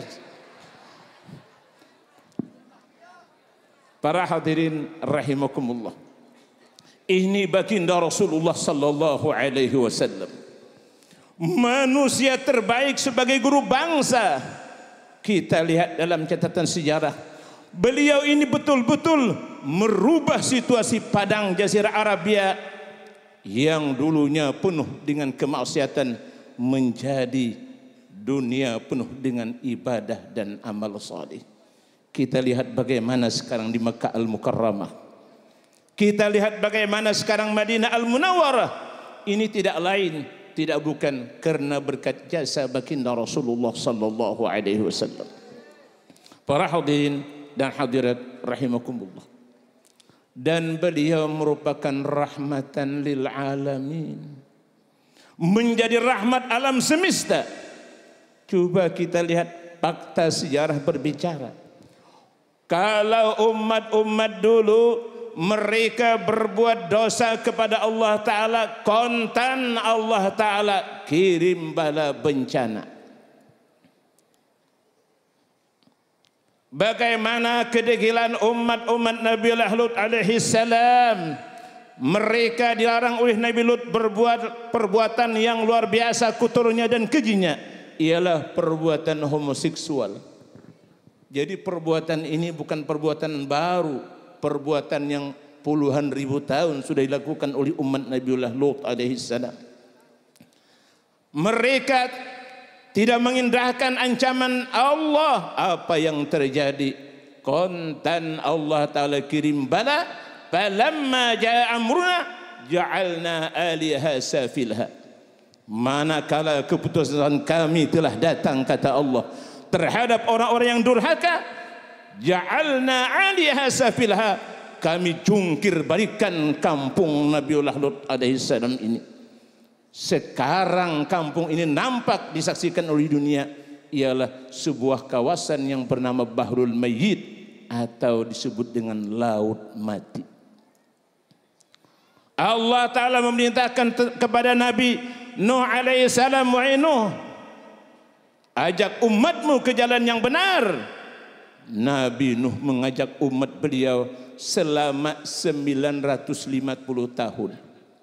Para hadirin rahimakumullah. Ini baginda Rasulullah sallallahu alaihi wasallam. Manusia terbaik sebagai guru bangsa. Kita lihat dalam catatan sejarah. Beliau ini betul-betul merubah situasi padang Jazirah Arabia yang dulunya penuh dengan kemaksiatan menjadi dunia penuh dengan ibadah dan amal salih. Kita lihat bagaimana sekarang di Makkah Al-Mukarramah. Kita lihat bagaimana sekarang Madinah Al-Munawwarah. Ini tidak lain, tidak bukan karena berkat jasa baginda Rasulullah sallallahu alaihi wasallam. Para hadirin dan hadirat rahimakumullah. Dan beliau merupakan rahmatan lil alamin. Menjadi rahmat alam semesta. Coba kita lihat fakta sejarah berbicara. Kalau umat-umat dulu mereka berbuat dosa kepada Allah Ta'ala, kontan Allah Ta'ala kirim bala bencana. Bagaimana kedegilan umat-umat Nabiullah Lut alaihi salam. Mereka dilarang oleh Nabi Lut berbuat perbuatan yang luar biasa kotornya dan kejinya, ialah perbuatan homoseksual. Jadi perbuatan ini bukan perbuatan baru, perbuatan yang puluhan ribu tahun sudah dilakukan oleh umat Nabiullah Lut alaihi salam. Mereka tidak mengindahkan ancaman Allah. Apa yang terjadi? Kontan Allah Ta'ala kirim bala. Falamma ja'a amruna ja'alna aliha safilha. Manakala keputusan kami telah datang, kata Allah, terhadap orang-orang yang durhaka, ja'alna aliha safilha, kami jungkir balikan kampung Nabiullah Lut alaihi salam ini. Sekarang kampung ini nampak disaksikan oleh dunia, ialah sebuah kawasan yang bernama Bahrul Mayyit atau disebut dengan Laut Mati. Allah Ta'ala memerintahkan kepada Nabi Nuh alaihi salam, wahai Nuh, ajak umatmu ke jalan yang benar. Nabi Nuh mengajak umat beliau selama sembilan ratus lima puluh tahun.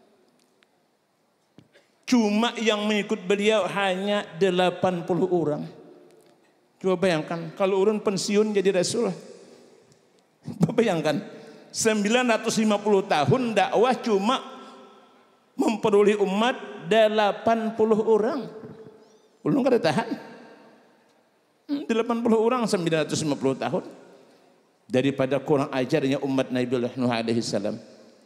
Cuma yang mengikut beliau hanya delapan puluh orang. Coba bayangkan kalau urun pensiun jadi rasul. Bayangkan sembilan ratus lima puluh tahun dakwah cuma memperoleh umat delapan puluh orang. Belum kada tahan. delapan puluh orang sembilan ratus lima puluh tahun. Daripada kurang ajarnya umat Nabiullah Nuh alaihi salam.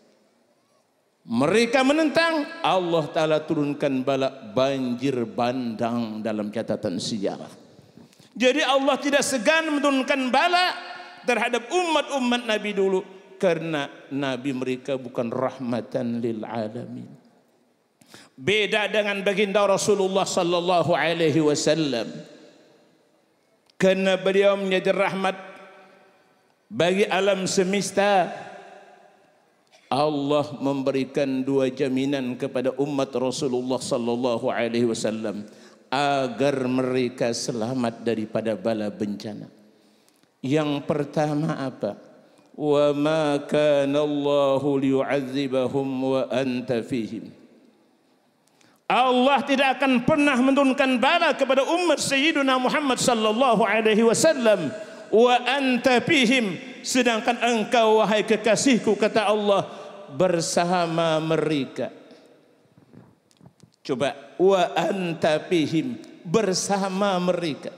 Mereka menentang, Allah Ta'ala turunkan bala banjir bandang dalam catatan sejarah. Jadi Allah tidak segan menurunkan bala terhadap umat-umat Nabi dulu, karena Nabi mereka bukan rahmatan lil alamin. Beda dengan baginda Rasulullah sallallahu alaihi wasallam, karena beliau menjadi rahmat bagi alam semesta. Allah memberikan dua jaminan kepada umat Rasulullah sallallahu alaihi wasallam agar mereka selamat daripada bala bencana. Yang pertama apa? Wa ma kana Allahu liyu'adzibahum wa anta fihim. Allah tidak akan pernah menurunkan bala kepada umat Sayyidina Muhammad sallallahu alaihi wasallam wa anta fihim, sedangkan engkau wahai kekasihku, kata Allah, bersama mereka. Coba, wa anta fihim, bersama mereka.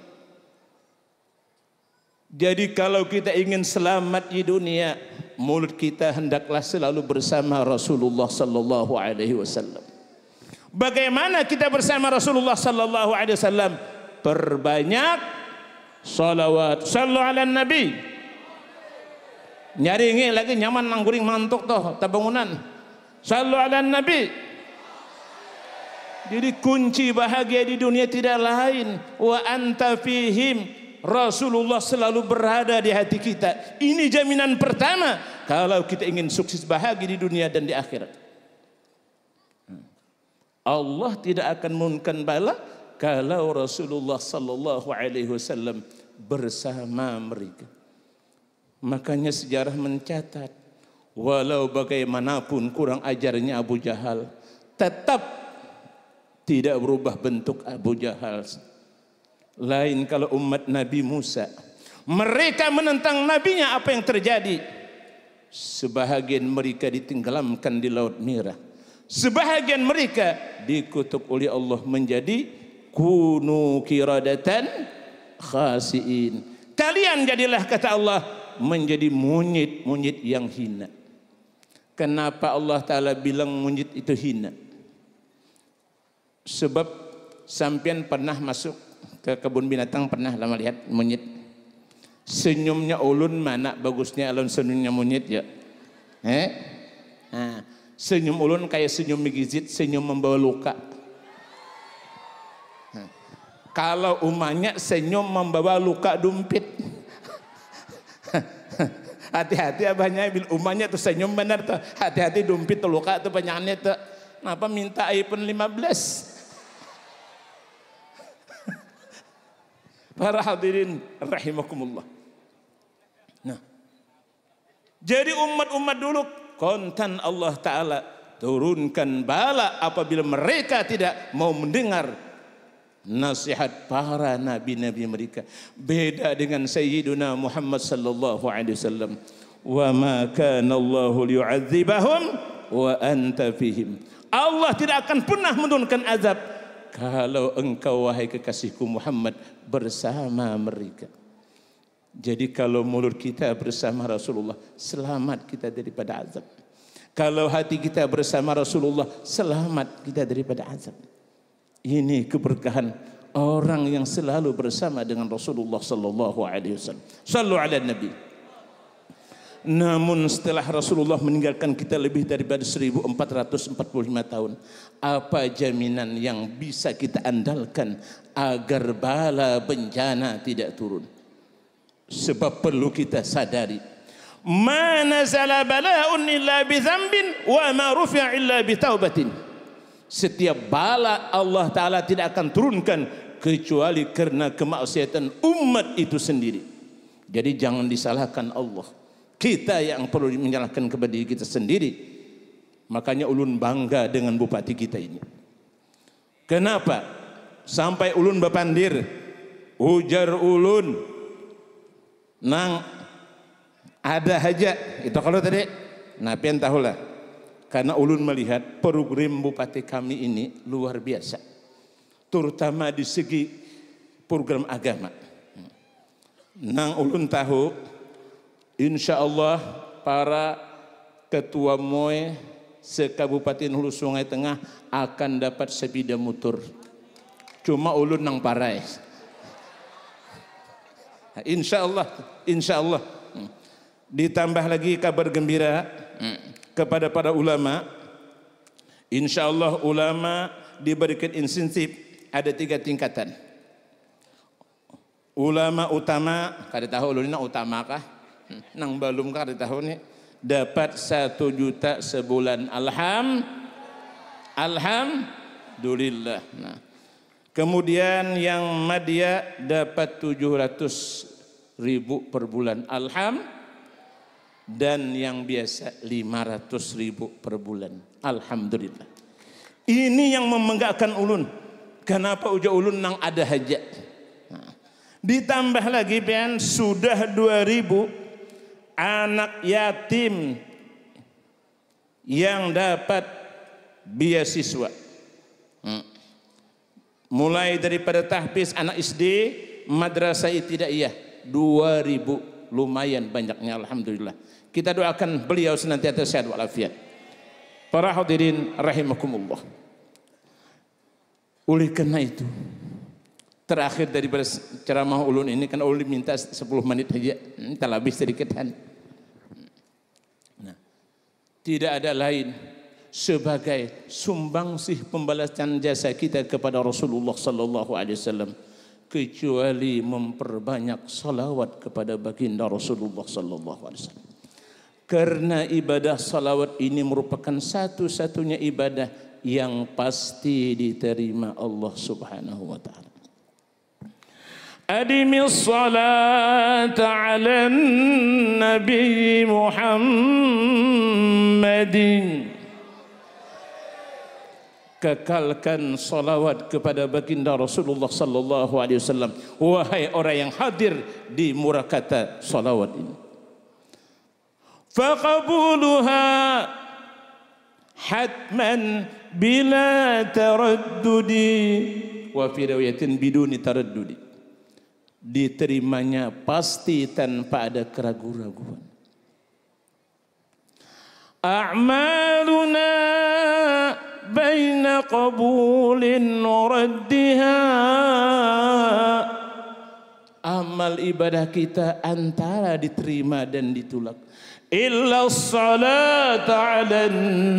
Jadi kalau kita ingin selamat di dunia, mulut kita hendaklah selalu bersama Rasulullah sallallahu alaihi wasallam. Bagaimana kita bersama Rasulullah sallallahu alaihi wasallam? Perbanyak salawat. Sallu ala nabi. Nyaringi lagi nyaman nangguring mantuk toh tabangunan. Sallu ala nabi. Jadi kunci bahagia di dunia tidak lain, wa anta fihim, Rasulullah selalu berada di hati kita. Ini jaminan pertama kalau kita ingin sukses bahagia di dunia dan di akhirat. Allah tidak akan menurunkan bala kalau Rasulullah sallallahu alaihi wasallam bersama mereka. Makanya sejarah mencatat, walau bagaimanapun kurang ajarnya Abu Jahal, tetap tidak berubah bentuk Abu Jahal. Lain kalau umat Nabi Musa, mereka menentang nabinya, apa yang terjadi? Sebahagian mereka ditenggelamkan di Laut Merah. Sebahagian mereka dikutuk oleh Allah menjadi kunu kiradatan khasiin. Kalian jadilah, kata Allah, menjadi monyet-monyet yang hina. Kenapa Allah Ta'ala bilang monyet itu hina? Sebab sampean pernah masuk ke kebun binatang, pernah lama lihat monyet. Senyumnya ulun mana bagusnya alun senyumnya monyet ya? Eh? Nah, senyum ulun kayak senyum migizit, senyum membawa luka. Nah, kalau umanya senyum membawa luka dumpit. Hati-hati abahnya bil umahnya tuh senyum benar tuh. Hati-hati dompet tuh luka tuh banyaknya tuh. Kenapa minta iPhone lima belas? Para hadirin rahimakumullah. Nah, jadi umat-umat dulu kontan Allah Ta'ala turunkan bala apabila mereka tidak mau mendengar nasihat para nabi-nabi mereka. Beda dengan Sayyiduna Muhammad sallallahu alaihi wasallam. Wa ma kana Allahu liyu'adzibahum wa anta fihim. Allah tidak akan pernah menurunkan azab kalau engkau wahai kekasihku Muhammad bersama mereka. Jadi kalau mulut kita bersama Rasulullah, selamat kita daripada azab. Kalau hati kita bersama Rasulullah, selamat kita daripada azab. Ini keberkahan orang yang selalu bersama dengan Rasulullah sallallahu alaihi wasallam. Sallu ala Nabi. Namun setelah Rasulullah meninggalkan kita lebih daripada seribu empat ratus empat puluh lima tahun, apa jaminan yang bisa kita andalkan agar bala bencana tidak turun? Sebab perlu kita sadari, ma nazala bala'un illa bi dzambin wa ma rufi'a illa bi taubatin. Setiap bala Allah Ta'ala tidak akan turunkan kecuali karena kemaksiatan umat itu sendiri. Jadi jangan disalahkan Allah. Kita yang perlu menyalahkan kepada diri kita sendiri. Makanya ulun bangga dengan bupati kita ini. Kenapa? Sampai ulun bapandir, ujar ulun, nang ada hajat. Itu kalau tadi, nah pian tahulah. Karena ulun melihat program bupati kami ini luar biasa. Terutama di segi program agama. Nang ulun tahu, insya Allah para ketua M O E se-Kabupaten Hulu Sungai Tengah akan dapat sepeda motor. Cuma ulun nang parai. Insya Allah, insya Allah. Ditambah lagi kabar gembira kepada para ulama. Insya Allah ulama diberikan insentif ada tiga tingkatan. Ulama utama, kada tahu ulun nak utama kah? Nang belum kada tahu ni dapat satu juta sebulan. Alham, alhamdulillah. Nah, kemudian yang madya dapat tujuh ratus ribu per bulan. Alham. Dan yang biasa lima ratus ribu per bulan. Alhamdulillah. Ini yang membanggakan ulun. Kenapa uja ulun nang ada hajat. Nah, ditambah lagi pian sudah dua ribu anak yatim yang dapat beasiswa. Hmm. Mulai daripada tahfiz anak S D, madrasah ibtidaiyah dua ribu, lumayan banyaknya alhamdulillah. Kita doakan beliau senantiasa sehat walafiat. Para hadirin rahimakumullah. Oleh karena itu, terakhir daripada ceramah ulun ini, kan ulun minta sepuluh menit saja, kita habis sedikit. Nah, tidak ada lain sebagai sumbangsih pembalasan jasa kita kepada Rasulullah sallallahu alaihi wasallam kecuali memperbanyak salawat kepada baginda Rasulullah sallallahu alaihi wasallam. Karena ibadah salawat ini merupakan satu-satunya ibadah yang pasti diterima Allah Subhanahu wa taala. Adimis salata ala nabi Muhammadin. Kekalkan salawat kepada baginda Rasulullah sallallahu alaihi wasallam. Wahai orang yang hadir di murakata salawat ini. Faqabuluha hatman bila taraddudi wa fi riwayatin biduni taraddudi. Diterimanya pasti tanpa ada keraguan-raguan. A'maluna baina qabulin raddiha. Amal ibadah kita antara diterima dan ditolak. Illa salata ala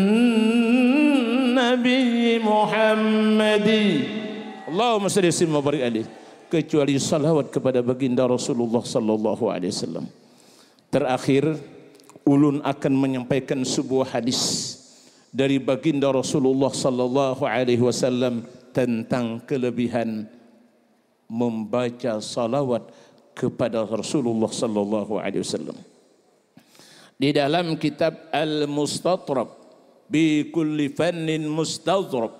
nabi Muhammadi. Allahumma salli wa barik alaihi. Kecuali salawat kepada baginda Rasulullah sallallahu alaihi wasallam. Terakhir, ulun akan menyampaikan sebuah hadis dari baginda Rasulullah sallallahu alaihi wasallam tentang kelebihan membaca salawat kepada Rasulullah sallallahu alaihi wasallam. Di dalam kitab Al-Mustatrab bi kulli fannin mustadhrab,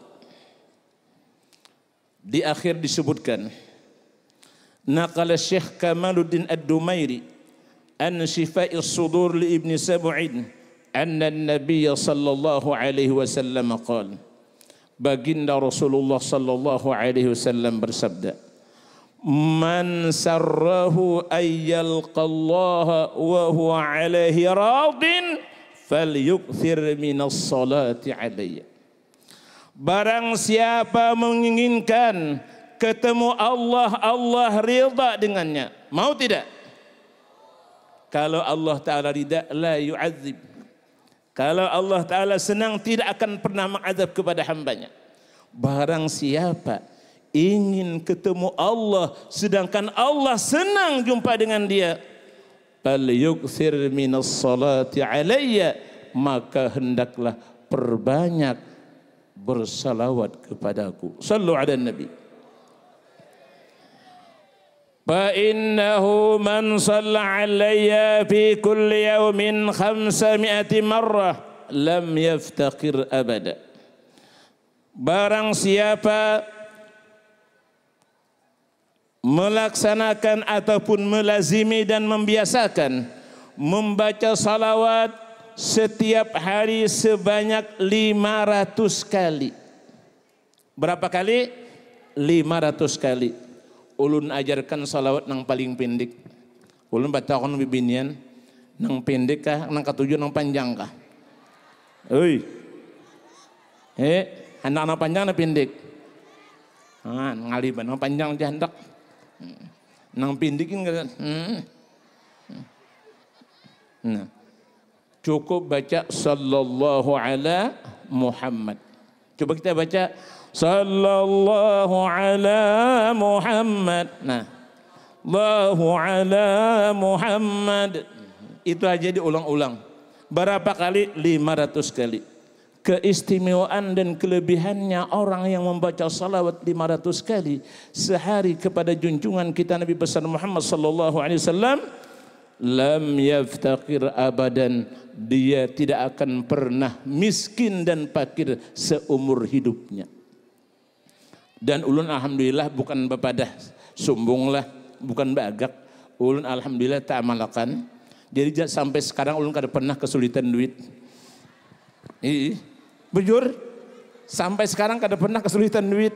di akhir disebutkan, naqala Syekh Kamaluddin Ad-Dumairi an Shifa'is Sudur li Ibn Sab'in anna an-nabiy sallallahu alaihi wasallam qala, baginda Rasulullah sallallahu alaihi wasallam bersabda, man sarrahu ayyalqallaha wa huwa alaihi radin falyukthir minas salati alayya. Barang siapa menginginkan ketemu Allah, Allah ridha dengannya, mau tidak? Kalau Allah Ta'ala ridha, la yu'adzib. Kalau Allah Ta'ala senang, tidak akan pernah mengazab kepada hambanya. Barang siapa ingin ketemu Allah, sedangkan Allah senang jumpa dengan dia, falyukthir minas salati alayya, maka hendaklah perbanyak bersalawat kepadaku. Sallu ala Nabi. Fa innahu man shalla alayya fi kulli yawmin khamsami'ati marrah lam yaftaqir abada. Barang siapa melaksanakan ataupun melazimi dan membiasakan membaca salawat setiap hari sebanyak lima ratus kali. Berapa kali? lima ratus kali. Ulun ajarkan salawat nang paling pendek. Ulun batakon bibinian nang pendek kah, nang ketujuh nang panjang kah? Oi. Eh, anak nang panjang nang pendek. Ah, ngaliban nang panjang jandak. Nang pendek enggak. Hmm. Nah. Cukup baca sallallahu ala Muhammad. Coba kita baca sallallahu ala Muhammad. Nah, Allahu ala Muhammad. Itu aja diulang-ulang. Berapa kali? lima ratus kali. Keistimewaan dan kelebihannya orang yang membaca salawat lima ratus kali sehari kepada junjungan kita Nabi besar Muhammad sallallahu alaihi wasallam, lam yaftaqir abadan, dia tidak akan pernah miskin dan fakir seumur hidupnya. Dan ulun alhamdulillah bukan bapadah sombonglah, bukan bagak. Ulun alhamdulillah tak amalakan. Jadi sampai sekarang ulun kada pernah kesulitan duit. Ih, bujur, sampai sekarang kada pernah kesulitan duit.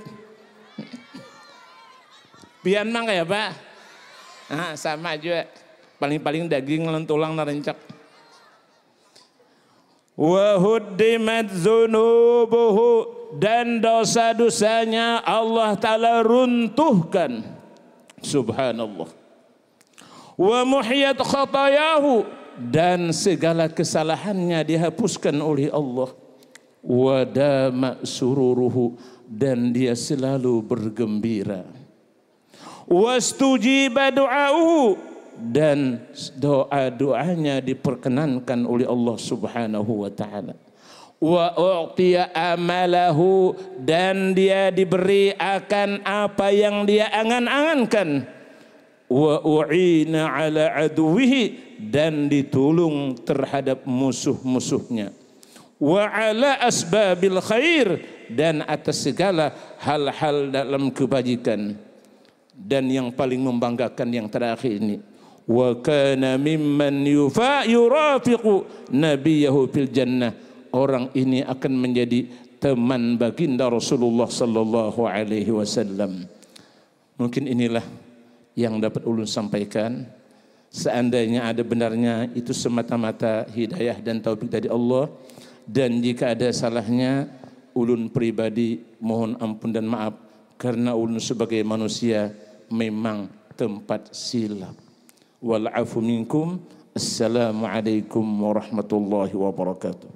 Pian mang ya Pak? Ah, sama juga. Paling-paling daging lan tulang narencak. Wa huddimat dzunubuhu, dan dosa-dosanya Allah Ta'ala runtuhkan. Subhanallah. Wa muhiyat khatayahu, dan segala kesalahannya dihapuskan oleh Allah. Wa dama sururuhu, dan dia selalu bergembira. Wastujiba du'auhu, dan doa-doanya diperkenankan oleh Allah Subhanahu wa taala. Wa u'tiya amalahu, dan dia diberi akan apa yang dia angan-angankan. Wa u'ina ala aduwihi, dan ditolong terhadap musuh-musuhnya. Wa ala asbabil khair, dan atas segala hal-hal dalam kebajikan. Dan yang paling membanggakan yang terakhir ini, wa kana mimman yufa yurafiqu nabiyahu fil jannah, orang ini akan menjadi teman baginda Rasulullah sallallahu alaihi wasallam. Mungkin inilah yang dapat ulun sampaikan. Seandainya ada benarnya, itu semata-mata hidayah dan taufik dari Allah, dan jika ada salahnya, ulun pribadi mohon ampun dan maaf, karena ulun sebagai manusia memang tempat silap. Wal afu minkum. Assalamualaikum warahmatullahi wabarakatuh.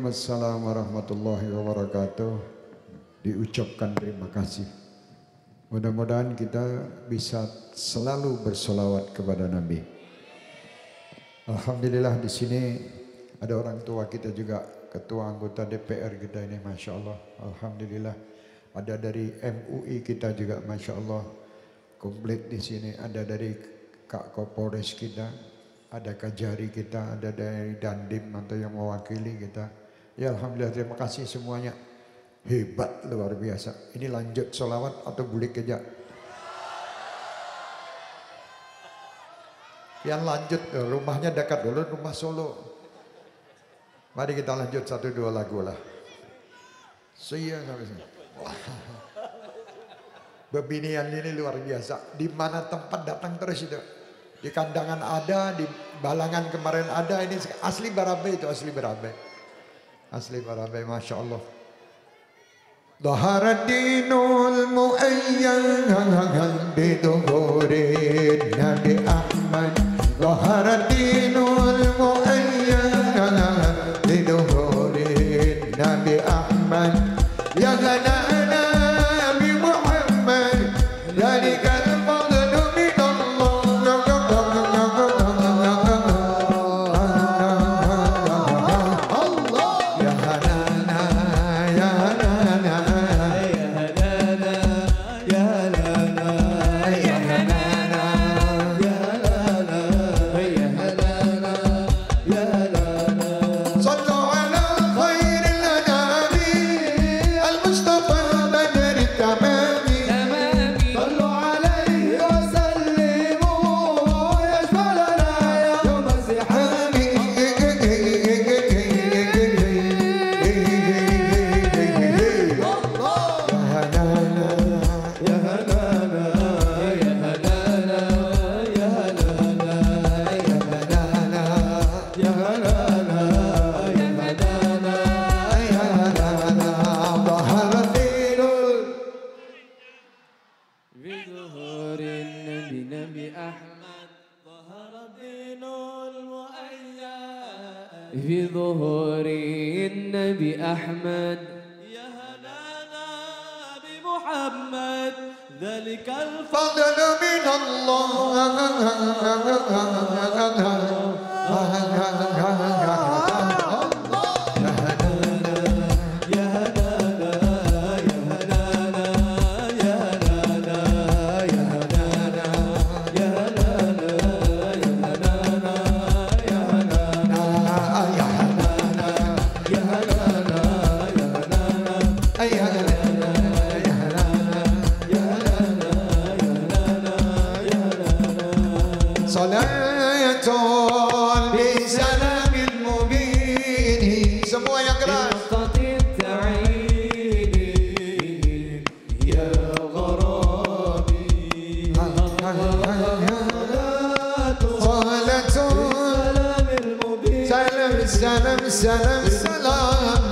Waalaikumsalam warahmatullahi wabarakatuh. Diucapkan terima kasih Mudah-mudahan kita bisa selalu bersolawat kepada Nabi. Alhamdulillah di sini ada orang tua kita juga, ketua anggota D P R kita ini, masya Allah. Alhamdulillah ada dari M U I kita juga, masya Allah. Komplit di sini ada dari Kak Kapolres kita, ada Kajari kita, ada dari Dandim atau yang mewakili kita. Ya Alhamdulillah, terima kasih semuanya. Hebat, luar biasa. Ini lanjut solawat atau bulik aja? Yang lanjut, rumahnya dekat dulu, rumah Solo. Mari kita lanjut satu dua lagu lah. Saya Bebinian ini luar biasa. Di mana tempat datang terus itu. Di kandangan ada, di Balangan kemarin ada. Ini asli Barabe, itu asli Barabe. Asli Barabe, masya Allah. ظهر الدين المؤيد بظهور النبي أحمد ظهر الدين المؤيد بظهور النبي أحمد يا غنانا بمحمد ذلك الفضل من الله يا غنانا يا غنانا صلوا على خير الأنام المصطفى البدر التمام صلوا عليه وسلموا يشملنا يوم الزحام يا هلانا يا هلانا يا هلانا يا هلانا يا هلانا يا هلانا يا هلانا ظهر الدين بظهور النبي نبي أحمد ظهر الدين المؤيد في ظهور النبي أحمد يا هلانا بمحمد ذلك الفضل فضل من يا هلانا يا هلانا يا هلانا يا هلانا يا هلانا يا هلانا يا هلانا يا هلانا يا هلانا يا هلانا صلاة بسلام المبين. Semua yang keras. بنقطة التعيين يا غرابي صلاة سلام المبين سلام سلام سلام سلام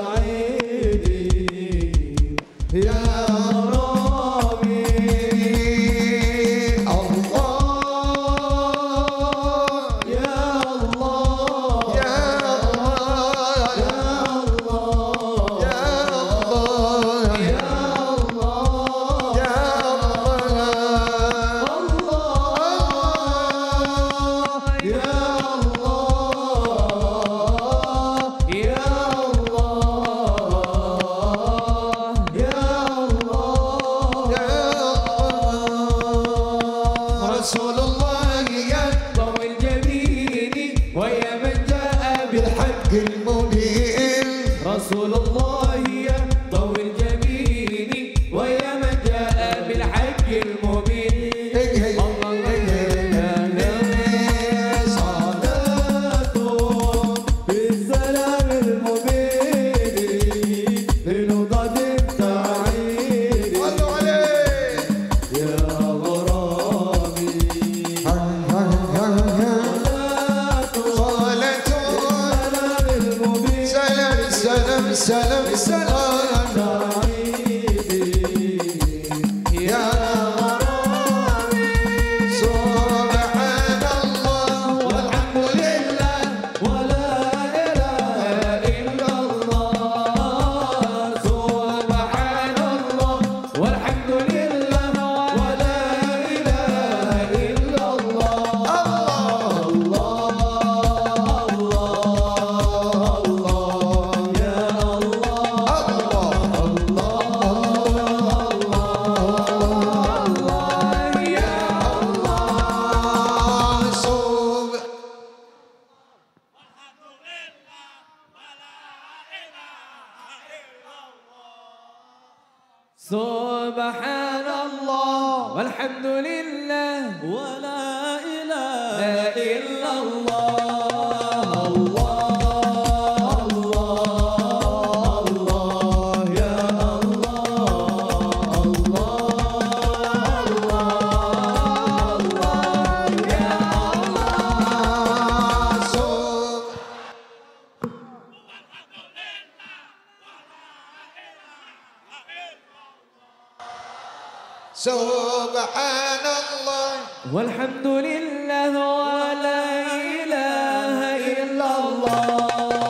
يا ربي الله يا الله يا الله يا يا الله الله يا الله يا الله يا الله يا الله يا الله يا الله رسول الله يا ضوء الجبين ويا من جاء بالحق بالحق المبين رسول الله يا ضوء الجبين ويا من جاء بالحق المبين هي هي صلاة بالسلام المبين لنضاد التعيين صلوا عليه يا غرامي صلاة سلام المبين سلام سلام سلام سلام يا سبحان الله والحمد لله ولا إله إلا الله سبحان الله والحمد لله Subhanallah walhamdulillah wa la ilaha illallah. Subhanallah walhamdulillah wa la ilaha illallah.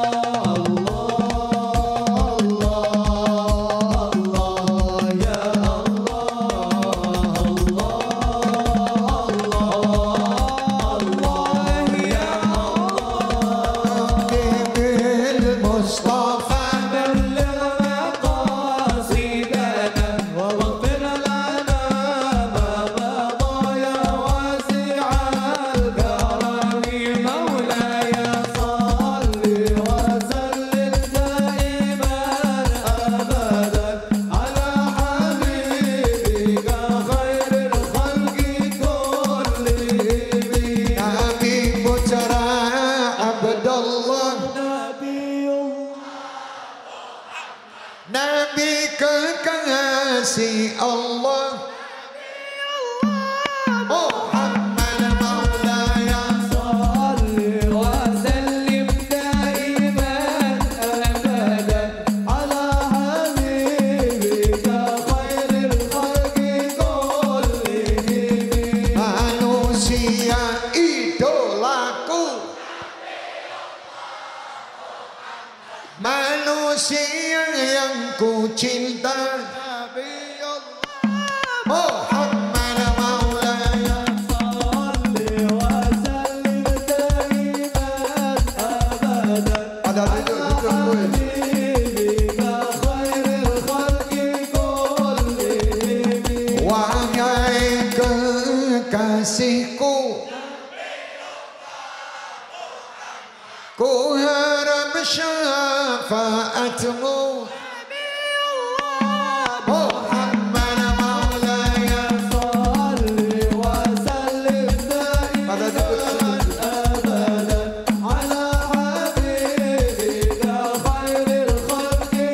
Nabi kekasih Allah Muhammad Maulaya salli wa sallim daiman abadan ala habibika khairil khalqi kullihim. Manusia idolaku, manusia yang ku cinta, Muhammad Maulaya salli wa sallim daiman abadan ada habibika khairil khalqi kullihim. wahai kekasihku, ku harap syafaatmu, Muhammad Maulaya salli wa sallim daiman abadan ala habibika khairil khalqi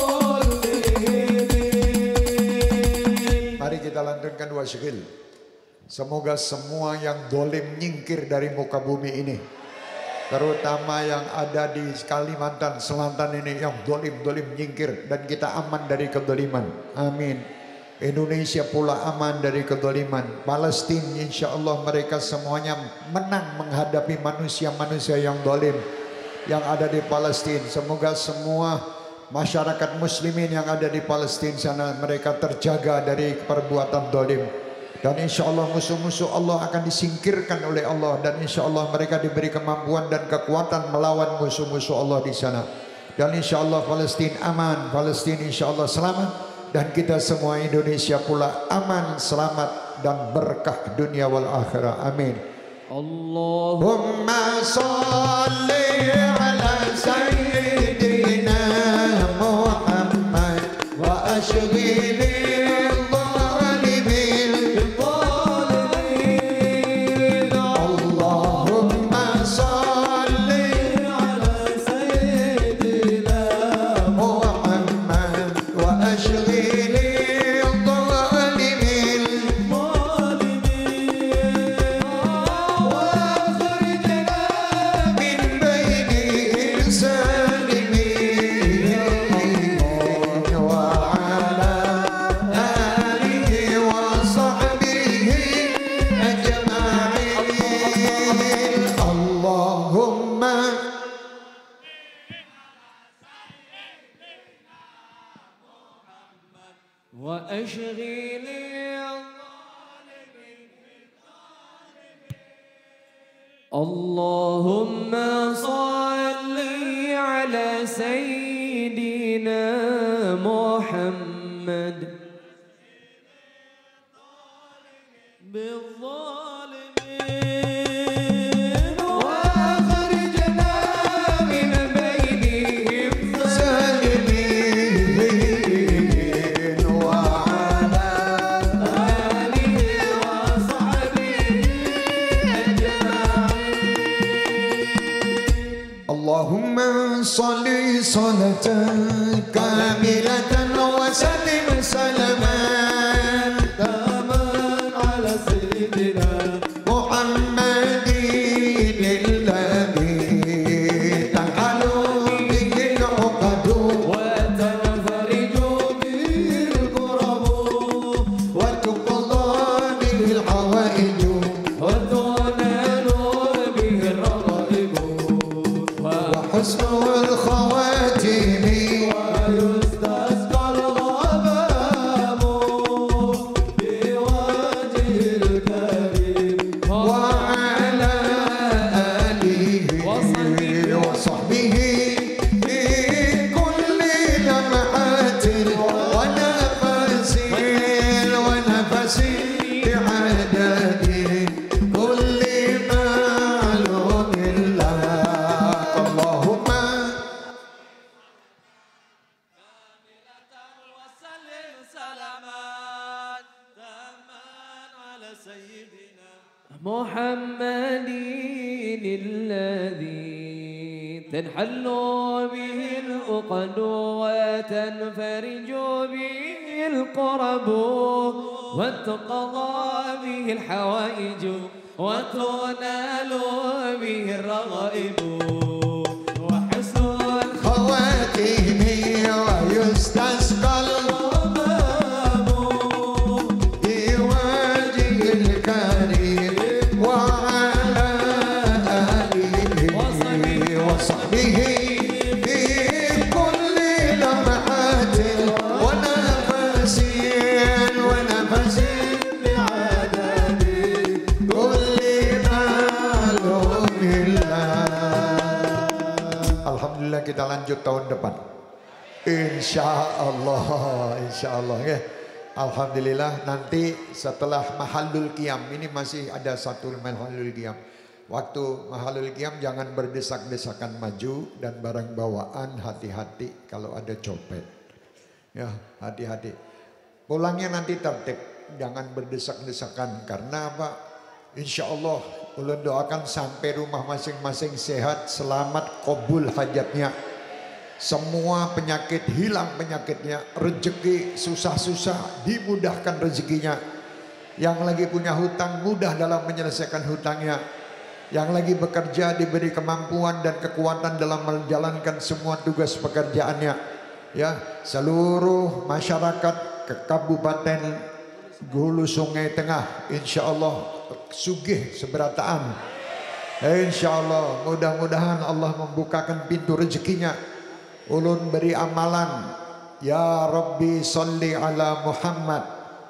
kullihim. Mari kita lantunkan dua syikil. Semoga semua yang dolim nyingkir dari muka bumi ini, terutama yang ada di Kalimantan Selatan ini, yang dolim-dolim nyingkir dan kita aman dari kedoliman. Amin. Indonesia pula aman dari kedoliman. Palestina insya Allah mereka semuanya menang menghadapi manusia-manusia yang dolim yang ada di Palestina. Semoga semua masyarakat muslimin yang ada di Palestina sana mereka terjaga dari perbuatan dolim. Dan insya Allah musuh-musuh Allah akan disingkirkan oleh Allah, dan insya Allah mereka diberi kemampuan dan kekuatan melawan musuh-musuh Allah di sana. Dan insya Allah Palestina aman, Palestina insya Allah selamat, dan kita semua Indonesia pula aman, selamat dan berkah dunia wal akhirah. Amin. Allahumma salli ala sayyidina Muhammad wa ashghil Allahumma salli ala sayyidina Muhammad بالظالمين وأخرجنا من بينهم سالمين وعلى كاملة وسلم سلما تاما على سيدنا محمد الذي تنحل به العقد وتنفرج به الكرب وتقضى به الحوائج وتنال به الرغائب وحسن الخواتم ويستسقى الغمام بوجه الكريم وعلى آله وصحبه في كل لمحة ونفس ونفس بعدد كل معلوم له اللهم وسلم سلاما تاما على سيدنا محمد الذي تنحل به العقد وتنفرج به الكرب وتقضى به الحوائج وتنال به الرغائب وحسن خواتم ويستسقى الغمام بوجه الكريم وعلى آله وصحبه في كل لمحة ونفس ونفس بعدد كل معلوم له. Alhamdulillah kita lanjut tahun depan. Insya Allah, insya Allah ya. Alhamdulillah nanti setelah Mahallul Qiyam ini masih ada satu Mahallul Qiyam. Waktu Mahallul Qiyam jangan berdesak-desakan maju dan barang bawaan hati-hati kalau ada copet. Ya hati-hati. Pulangnya nanti tertib, jangan berdesak-desakan karena apa? Insya Allah ulun doakan sampai rumah masing-masing sehat, selamat, qabul hajatnya. Semua penyakit hilang penyakitnya, rezeki susah-susah dimudahkan rezekinya. Yang lagi punya hutang mudah dalam menyelesaikan hutangnya. Yang lagi bekerja diberi kemampuan dan kekuatan dalam menjalankan semua tugas pekerjaannya. Ya, seluruh masyarakat ke Kabupaten Hulu Sungai Tengah, insya Allah sugih seberataan. Insya Allah mudah-mudahan Allah membukakan pintu rezekinya. Ulun beri amalan, ya Rabbi salli ala Muhammad,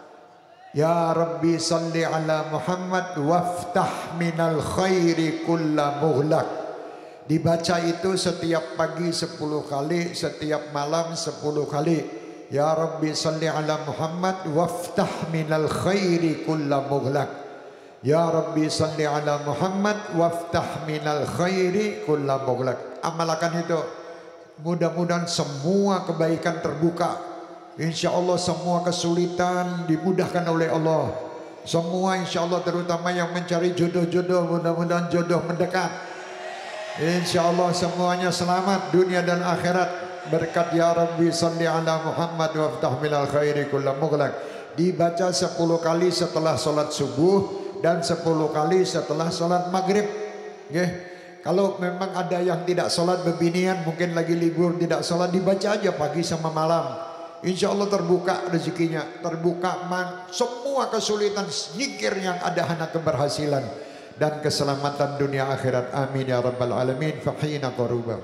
ya Rabbi salli ala Muhammad waftah minal khairi kulla mughlaq. Dibaca itu setiap pagi sepuluh kali, setiap malam sepuluh kali. Ya Rabbi salli ala Muhammad waftah minal khairi kulla mughlaq. Ya Rabbi salli ala Muhammad waftah minal khairi kulla mughlaq. Amalkan itu. Mudah-mudahan semua kebaikan terbuka. Insya Allah semua kesulitan dimudahkan oleh Allah. Semua insya Allah terutama yang mencari jodoh-jodoh, mudah-mudahan jodoh mendekat. Insya Allah semuanya selamat dunia dan akhirat. Berkat ya Rabbi salli ala Muhammad waftah minal khairi kulla mughlaq. Dibaca sepuluh kali setelah sholat subuh dan sepuluh kali setelah sholat maghrib. Nggih. Kalau memang ada yang tidak sholat bebinian, mungkin lagi libur tidak sholat, dibaca aja pagi sama malam. Insya Allah terbuka rezekinya, terbuka man, semua kesulitan nyingkir yang ada hanya keberhasilan dan keselamatan dunia akhirat. Amin ya rabbal alamin. Fahina qaruba.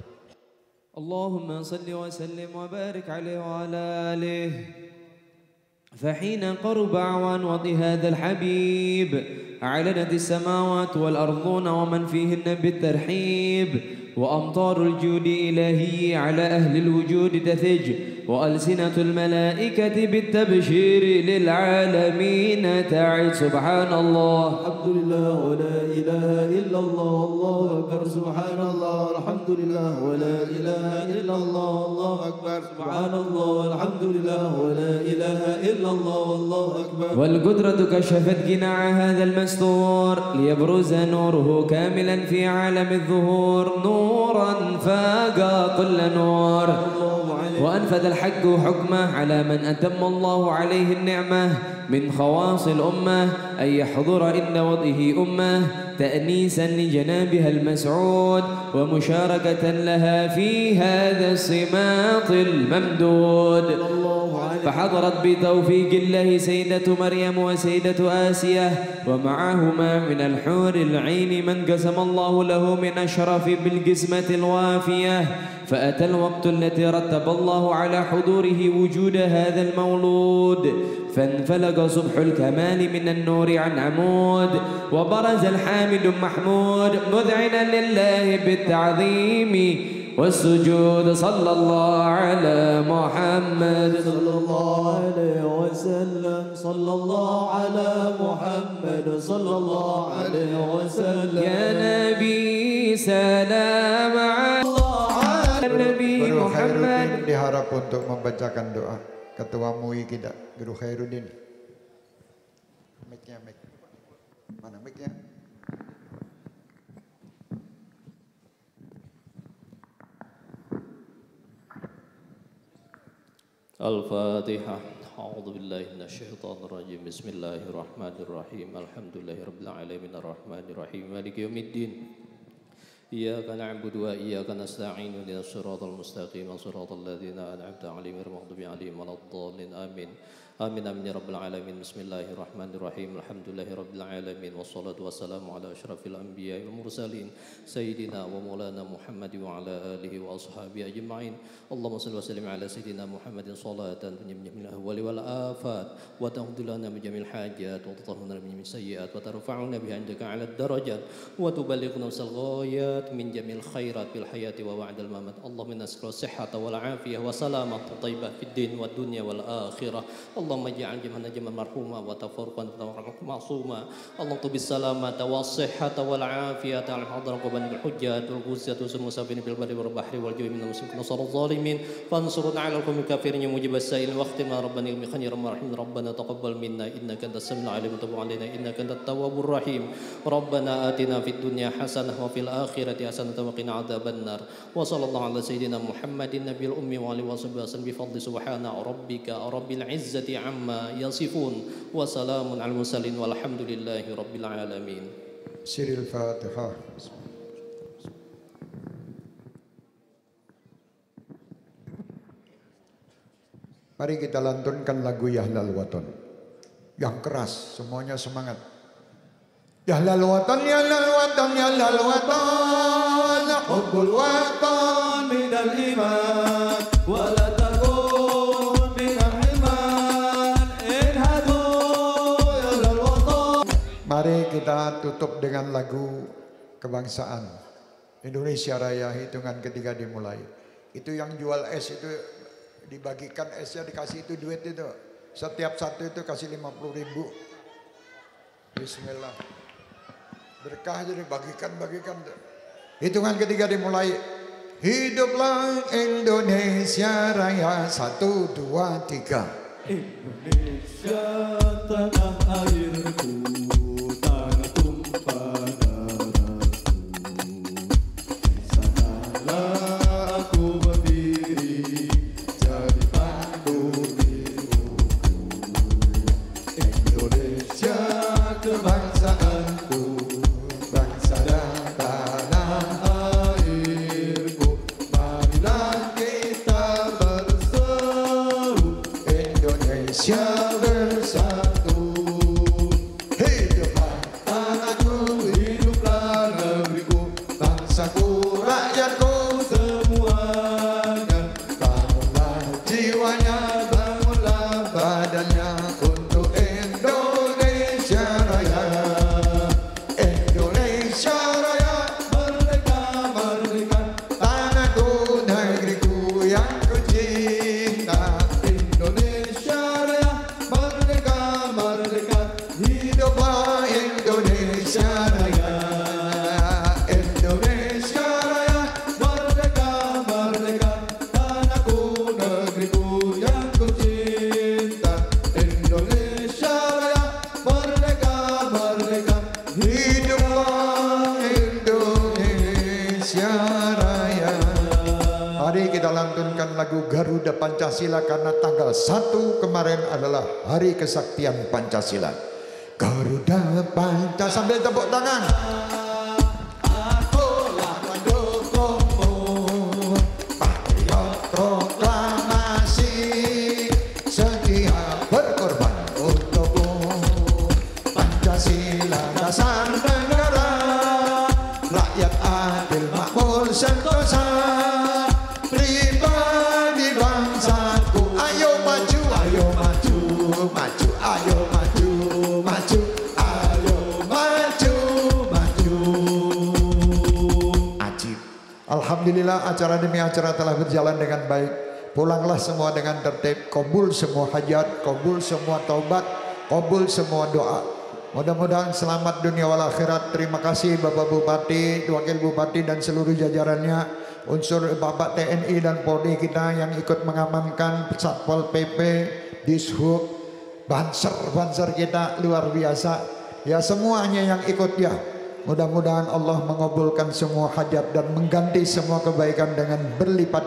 Allahumma salli wa sallim wa barik alaihi wa ala alihi. فحين قرب أعوان وضع هذا الحبيب أعلنت السماوات والأرضون ومن فيهن بالترحيب وأمطار الجود إلهي على أهل الوجود تثج وألسنة الملائكة بالتبشير للعالمين تعد سبحان الله الحمد لله ولا إله إلا الله والله أكبر سبحان الله الحمد لله ولا إله إلا الله والله أكبر سبحان الله الحمد لله ولا إله إلا الله والله أكبر. والقدرة كشفت قناع هذا المستور ليبرز نوره كاملا في عالم الظهور نورا فاق كل نور وأنفذ الحق حكمه على من أتم الله عليه النعمة من خواص الأمة أن يحضر عند وضعه أمة تأنيسا لجنابها المسعود ومشاركة لها في هذا الصماط الممدود فحضرت بتوفيق الله سيدة مريم وسيدة آسية ومعهما من الحور العين من قسم الله له من أشرف بالقسمة الوافية فأتى الوقت الذي رتب الله على حضوره وجود هذا المولود فانفلق صبح الكمال من النور عن عمود وبرز الحامد محمود مذعنا لله بالتعظيم والسجود صلى الله على محمد صلى الله عليه وسلم صلى الله على محمد صلى الله عليه وسلم يا نبي سلام على Nabi Muhammad. Diharap untuk membacakan doa Ketua M U I kita Guru Khairuddin. Mic-nya, mic. Mana mic-nya? Al-Fatihah. A'udzu billahi minasyaitonir rajim. Bismillahirrahmanirrahim. Alhamdulillahi rabbil alamin arrahmanir rahim maliki yaumiddin. إياك نعبد وإياك نستعين اهدنا الصراط المستقيم صراط الذين أنعمت عليهم غير المغضوب عليهم ولا الضالين آمين آمين آمين يا رب العالمين بسم الله الرحمن الرحيم الحمد لله رب العالمين والصلاة والسلام على أشرف الأنبياء والمرسلين سيدنا ومولانا محمد وعلى آله وأصحابه أجمعين اللهم صل وسلم على سيدنا محمد صلاة تنجي من الأهوال والآفات وتغفر لنا من جميع الحاجات وتطهرنا من جميع السيئات وترفعنا بها عندك على الدرجات وتبلغنا وصل الغايات من جميع الخيرات في الحياة وبعد الممات اللهم نسألك الصحة والعافية وسلامة طيبة في الدين والدنيا والآخرة اللهم اجعل جمعنا جمعا مرحوما وتفرقا معصوما اللهم طب السلامة والصحة والعافية على حضر قبل الحجات والغزاة والمسافرين بالبر والبحر والجو من المسلمين نصر الظالمين فانصرنا على القوم الكافرين مجيب السائل واختم ربنا خير الرحيم ربنا تقبل منا إنك أنت السميع العليم وتب علينا إنك أنت التواب الرحيم ربنا آتنا في الدنيا حسنة وفي الآخرة حسنة وقنا عذاب النار وصلى الله على سيدنا محمد النبي الأمي وعلى وصحبه وسلم بفضل سبحان ربك رب العزة عما يصفون وسلام على المرسلين والحمد لله رب العالمين. Siril Fatihah. Mari kita lantunkan lagu Yahlal Watan yang keras, semuanya semangat. Yahlal Watan, Yahlal Watan, Yahlal Watan, Hubbul Watan minal iman, wala takun minal iman, inhadu Yahlal Watan. Mari kita tutup dengan lagu kebangsaan Indonesia Raya, hitungan ketiga dimulai. Itu yang jual es itu dibagikan esnya, dikasih itu duit itu. Setiap satu itu kasih lima puluh ribu. Bismillah. Berkah jadi bagikan-bagikan. Hitungan ketiga dimulai. Hiduplah Indonesia Raya. Satu, dua, tiga. Indonesia tanah airku, tanah tumpah darahku. Sanalah aku berdiri jadi pandu biruku. Indonesia kebangsaanku, bangsa dan tanah airku. Marilah kita berseru, Indonesia bersatu. Hiduplah tanahku, hiduplah negeriku, bangsaku, rakyatku semuanya. Bangunlah jiwanya, bangunlah badannya untuk Indonesia Raya. lagu Garuda Pancasila karena tanggal satu kemarin adalah hari kesaktian Pancasila. Garuda Pancasila, sambil tepuk tangan. Akulah pendukungmu, patriot proklamasi, setia berkorban untukmu. Pancasila dasar negara, rakyat adil makmur sentosa, pribadi bangsaku. Ayo maju, ayo maju, maju, ayo maju, maju, ayo maju, maju. Ajib. Alhamdulillah acara demi acara telah berjalan dengan baik. Pulanglah semua dengan tertib. Kabul semua hajat, kabul semua taubat, kabul semua doa. Mudah-mudahan selamat dunia wal akhirat. Terima kasih Bapak Bupati, Wakil Bupati dan seluruh jajarannya, unsur Bapak T N I dan Polri kita yang ikut mengamankan, Satpol P P, Dishub, banser-banser kita luar biasa. Ya semuanya yang ikut ya. Mudah-mudahan Allah mengabulkan semua hajat dan mengganti semua kebaikan dengan berlipat